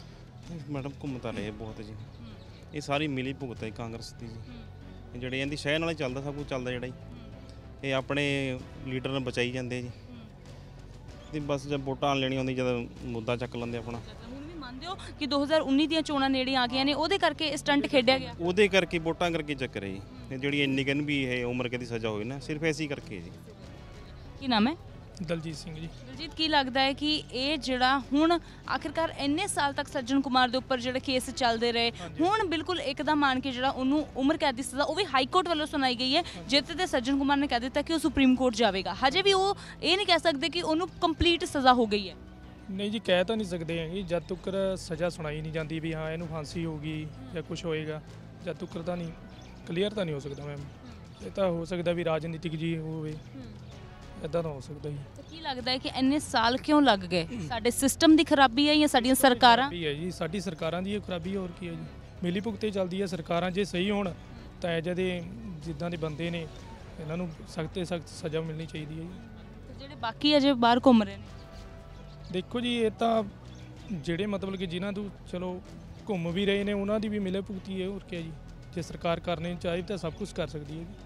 ਮੈਡਮ ਘੁੰਮ ਤਾਂ ਰਹੇ ਬਹੁਤ ਜੀ, ਇਹ ਸਾਰੀ ਮਿਲੀ ਭੁਗਤ ਹੈ ਕਾਂਗਰਸ ਦੀ ਜੀ, ਜਿਹੜੇ ਇਹਦੀ ਸ਼ਹਿਰ ਨਾਲ ਹੀ ਚੱਲਦਾ, ਸਭ ਕੁਝ ਚੱਲਦਾ ਜਿਹੜਾ ਜੀ, ਇਹ ਆਪਣੇ ਲੀਡਰ ਨੂੰ ਬਚਾਈ ਜਾਂਦੇ ਜੀ, ਤੇ ਬਸ ਜਦ ਵੋਟਾਂ ਆਉਣ ਲੈਣੀ ਹੁੰਦੀ ਜਦ ਮੁੱਦਾ ਚੱਕ ਲੈਂਦੇ ਆਪਣਾ। ਹੁਣ ਵੀ ਮੰਨਦੇ ਹੋ ਕਿ 2019 ਦੀਆਂ ਚੋਣਾਂ ਨੇੜੇ ਆ ਗਈਆਂ ਨੇ, ਉਹਦੇ ਕਰਕੇ ਇਹ ਸਟੰਟ ਖੇਡਿਆ ਗਿਆ? ਉਹਦੇ ਕਰਕੇ ਵੋਟਾਂ ਕਰਕੇ ਚੱਕਰ ਹੈ ਜੀ, ਜਿਹੜੀ ਇੰਨੀ ਕਹਿਣ ਵੀ ਇਹ ਉਮਰ ਕੈਦ ਦੀ ਸਜ਼ਾ ਹੋਈ ਨਾ, ਸਿਰਫ ਐਸੀ ਕਰਕੇ ਜੀ। ਕੀ ਨਾਮ ਹੈ? ਦਲਜੀਤ ਸਿੰਘ ਜੀ। ਦਲਜੀਤ, ਕੀ ਲੱਗਦਾ ਹੈ ਕਿ ਇਹ ਜਿਹੜਾ ਹੁਣ ਆਖਿਰਕਾਰ ਇੰਨੇ ਸਾਲ ਤੱਕ ਸੱਜਣ ਕੁਮਾਰ ਦੇ ਉੱਪਰ ਜਿਹੜੇ ਕੇਸ ਚੱਲਦੇ ਰਹੇ, ਹੁਣ ਬਿਲਕੁਲ ਇੱਕਦਮ ਮੰਨ ਕੇ ਜਿਹੜਾ ਉਹਨੂੰ ਉਮਰ ਕੈਦ ਦੀ ਸਜ਼ਾ ਉਹ ਵੀ ਹਾਈ ਕੋਰਟ ਵੱਲੋਂ ਸੁਣਾਈ ਗਈ ਹੈ, ਜਿੱਥੇ ਤੇ ਸੱਜਣ ਕੁਮਾਰ ਨੇ ਕਹਿ ਦਿੱਤਾ ਕਿ ਉਹ ਸੁਪਰੀਮ ਕੋਰਟ ਜਾਵੇਗਾ, ਹਜੇ ਵੀ ਉਹ ਇਹ ਨਹੀਂ ਕਹਿ ਸਕਦੇ ਕਿ ਉਹਨੂੰ ਕੰਪਲੀਟ ਸਜ਼ਾ ਹੋ ਗਈ ਹੈ? ਨਹੀਂ ਜੀ, ਕਹਿ ਤਾਂ ਨਹੀਂ ਸਕਦੇ ਹੈਗੇ, ਜਦ ਤੱਕ ਸਜ਼ਾ ਸੁਣਾਈ ਨਹੀਂ ਜਾਂਦੀ ਵੀ ਹਾਂ ਇਹਨੂੰ ਫਾਂਸੀ ਹੋਊਗੀ ਜਾਂ ਕੁਝ ਹੋਏਗਾ, ਜਦ ਤੱਕ ਤਾਂ ਨਹੀਂ ਕਲੀਅਰ ਤਾਂ ਨਹੀਂ ਹੋ ਸਕਦਾ ਮੈਮ। ਇਹ ਤਾਂ ਹੋ ਸਕਦਾ ਵੀ ਰਾਜਨੀਤਿਕ ਜੀ ਹੋਵੇ, ਇੱਦਾਂ ਤਾਂ ਹੋ ਸਕਦਾ ਜੀ। ਕੀ ਲੱਗਦਾ ਹੈ ਕਿ ਇੰਨੇ ਸਾਲ ਕਿਉਂ ਲੱਗ ਗਏ? ਸਾਡੇ ਸਿਸਟਮ ਦੀ ਖਰਾਬੀ ਹੈ ਜਾਂ ਸਾਡੀਆਂ ਸਰਕਾਰਾਂ? ਖਰਾਬੀ ਹੈ ਜੀ, ਸਾਡੀ ਸਰਕਾਰਾਂ ਦੀ ਇਹ ਖਰਾਬੀ, ਹੋਰ ਕੀ ਹੈ ਜੀ, ਮਿਲੀ ਭੁਗਤੇ ਚੱਲਦੀ ਹੈ। ਸਰਕਾਰਾਂ ਜੇ ਸਹੀ ਹੋਣ ਤਾਂ ਇਹ ਜਿਹੇ ਜਿੱਦਾਂ ਦੇ ਬੰਦੇ ਨੇ ਇਹਨਾਂ ਨੂੰ ਸਖਤ ਤੋਂ ਸਖਤ ਸਜ਼ਾ ਮਿਲਣੀ ਚਾਹੀਦੀ ਹੈ ਜੀ। ਜਿਹੜੇ ਬਾਕੀ ਅਜੇ ਬਾਹਰ ਘੁੰਮ ਰਹੇ ਨੇ, ਦੇਖੋ ਜੀ, ਇਹ ਤਾਂ ਜਿਹੜੇ ਮਤਲਬ ਕਿ ਜਿਨ੍ਹਾਂ ਤੋਂ ਚਲੋ ਘੁੰਮ ਵੀ ਰਹੇ ਨੇ ਉਹਨਾਂ ਦੀ ਵੀ ਮਿਲੇ ਭੁਗਤੀ ਹੈ, ਹੋਰ ਕੀ ਹੈ ਜੀ। ਜੇ ਸਰਕਾਰ ਕਰਨੀ ਚਾਹੇ ਤਾਂ ਸਭ ਕੁਝ ਕਰ ਸਕਦੀ ਹੈ ਜੀ।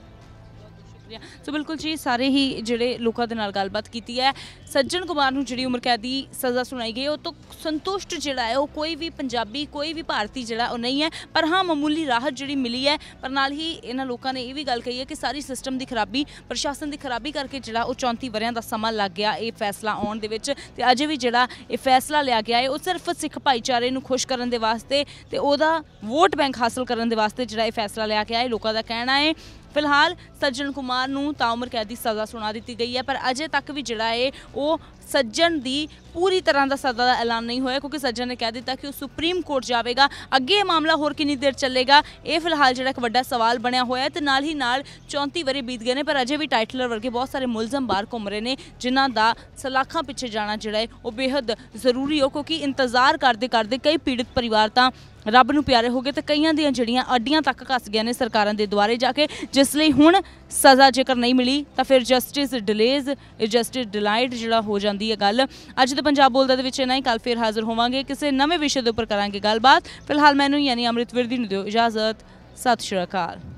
ਸੋ ਬਿਲਕੁਲ ਜੀ, ਸਾਰੇ ਹੀ ਜਿਹੜੇ ਲੋਕਾਂ ਦੇ ਨਾਲ ਗੱਲਬਾਤ ਕੀਤੀ ਹੈ, ਸੱਜਣ ਕੁਮਾਰ ਨੂੰ ਜਿਹੜੀ ਉਮਰ ਕੈਦ ਦੀ ਸਜ਼ਾ ਸੁਣਾਈ ਗਈ ਉਹ ਤੋਂ ਸੰਤੁਸ਼ਟ ਜਿਹੜਾ ਹੈ ਉਹ ਕੋਈ ਵੀ ਪੰਜਾਬੀ, ਕੋਈ ਵੀ ਭਾਰਤੀ ਜਿਹੜਾ ਉਹ ਨਹੀਂ ਹੈ, ਪਰ ਹਾਂ ਮਾਮੂਲੀ ਰਾਹਤ ਜਿਹੜੀ ਮਿਲੀ ਹੈ। ਪਰ ਨਾਲ ਹੀ ਇਹਨਾਂ ਲੋਕਾਂ ਨੇ ਇਹ ਵੀ ਗੱਲ ਕਹੀ ਹੈ ਕਿ ਸਾਰੀ ਸਿਸਟਮ ਦੀ ਖਰਾਬੀ, ਪ੍ਰਸ਼ਾਸਨ ਦੀ ਖਰਾਬੀ ਕਰਕੇ ਜਿਹੜਾ ਉਹ 34 ਵਰ੍ਹਿਆਂ ਦਾ ਸਮਾਂ ਲੱਗ ਗਿਆ ਇਹ ਫੈਸਲਾ ਆਉਣ ਦੇ ਵਿੱਚ, ਤੇ ਅਜੇ ਵੀ ਜਿਹੜਾ ਇਹ ਫੈਸਲਾ ਲਿਆ ਗਿਆ ਹੈ ਉਹ ਸਿਰਫ ਸਿੱਖ ਭਾਈਚਾਰੇ ਨੂੰ ਖੁਸ਼ ਕਰਨ ਦੇ ਵਾਸਤੇ ਤੇ ਉਹਦਾ ਵੋਟ ਬੈਂਕ ਹਾਸਲ ਕਰਨ ਦੇ ਵਾਸਤੇ ਜਿਹੜਾ ਇਹ ਫੈਸਲਾ ਲਿਆ ਗਿਆ ਹੈ। ਲੋਕਾਂ ਦਾ ਕਹਿਣਾ ਹੈ ਫਿਲਹਾਲ ਸੱਜਣ ਕੁਮਾਰ ਨੂੰ ਤਾਉਮਰ ਕੈਦ ਦੀ ਸਜ਼ਾ ਸੁਣਾ ਦਿੱਤੀ ਗਈ ਹੈ, ਪਰ ਅਜੇ ਤੱਕ ਵੀ ਜਿਹੜਾ ਹੈ ਉਹ ਸੱਜਣ ਦੀ ਪੂਰੀ ਤਰ੍ਹਾਂ ਦਾ ਸਜ਼ਾ ਦਾ ਐਲਾਨ ਨਹੀਂ ਹੋਇਆ, ਕਿਉਂਕਿ ਸੱਜਣ ਨੇ ਕਹਿ ਦਿੱਤਾ ਕਿ ਉਹ ਸੁਪਰੀਮ ਕੋਰਟ ਜਾਵੇਗਾ। ਅੱਗੇ ਇਹ ਮਾਮਲਾ ਹੋਰ ਕਿੰਨੀ ਦੇਰ ਚੱਲੇਗਾ, ਇਹ ਫਿਲਹਾਲ ਜਿਹੜਾ ਇੱਕ ਵੱਡਾ ਸਵਾਲ ਬਣਿਆ ਹੋਇਆ ਹੈ। ਤੇ ਨਾਲ ਹੀ ਨਾਲ 34 ਵਰੇ ਬੀਤ ਗਏ ਨੇ, ਪਰ ਅਜੇ ਵੀ ਟਾਈਟਲਰ ਵਰਗੇ ਬਹੁਤ ਸਾਰੇ ਮੁਲਜ਼ਮ ਬਾਹਰ ਘੁੰਮ ਰਹੇ ਨੇ, ਜਿਨ੍ਹਾਂ ਦਾ ਸਲਾਖਾਂ ਪਿੱਛੇ ਜਾਣਾ ਜਿਹੜਾ ਹੈ ਉਹ ਬੇਹੱਦ ਜ਼ਰੂਰੀ ਹੋ, ਕਿਉਂਕਿ ਇੰਤਜ਼ਾਰ ਕਰਦੇ ਕਰਦੇ ਕਈ ਪੀੜਤ ਪਰਿਵਾਰ ਤਾਂ ਰੱਬ ਨੂੰ ਪਿਆਰੇ ਹੋ ਗਏ ਤੇ ਕਈਆਂ ਦੀਆਂ ਜਿਹੜੀਆਂ ਅੱਡੀਆਂ ਤੱਕ ਘਸ ਗਈਆਂ ਨੇ ਸਰਕਾਰਾਂ ਦੇ ਦੁਆਰੇ ਜਾ ਕੇ, ਜਿਸ ਲਈ ਹੁਣ ਸਜ਼ਾ ਜੇਕਰ ਨਹੀਂ ਮਿਲੀ ਤਾਂ ਫਿਰ ਜਸਟਿਸ ਡਿਲੇਜ਼ ਜਸਟਿਸ ਡਿਲਾਈਡ ਜਿਹੜਾ ਹੋ ਜਾਂਦੀ ਹੈ ਗੱਲ। ਅੱਜ ਦੇ ਪੰਜਾਬ ਬੋਲਦਾ ਦੇ ਵਿੱਚ ਇੰਨਾ ਹੀ, ਕੱਲ ਫਿਰ ਹਾਜ਼ਰ ਹੋਵਾਂਗੇ ਕਿਸੇ ਨਵੇਂ ਵਿਸ਼ੇ ਦੇ ਉੱਪਰ ਕਰਾਂਗੇ ਗੱਲਬਾਤ। ਫਿਲਹਾਲ ਮੈਨੂੰ ਯਾਨੀ ਅੰਮ੍ਰਿਤ ਵਿਰਦੀ ਨੂੰ ਦਿਓ ਇਜਾਜ਼ਤ। ਸਤਿ ਸ਼੍ਰੀ ਅਕਾਲ।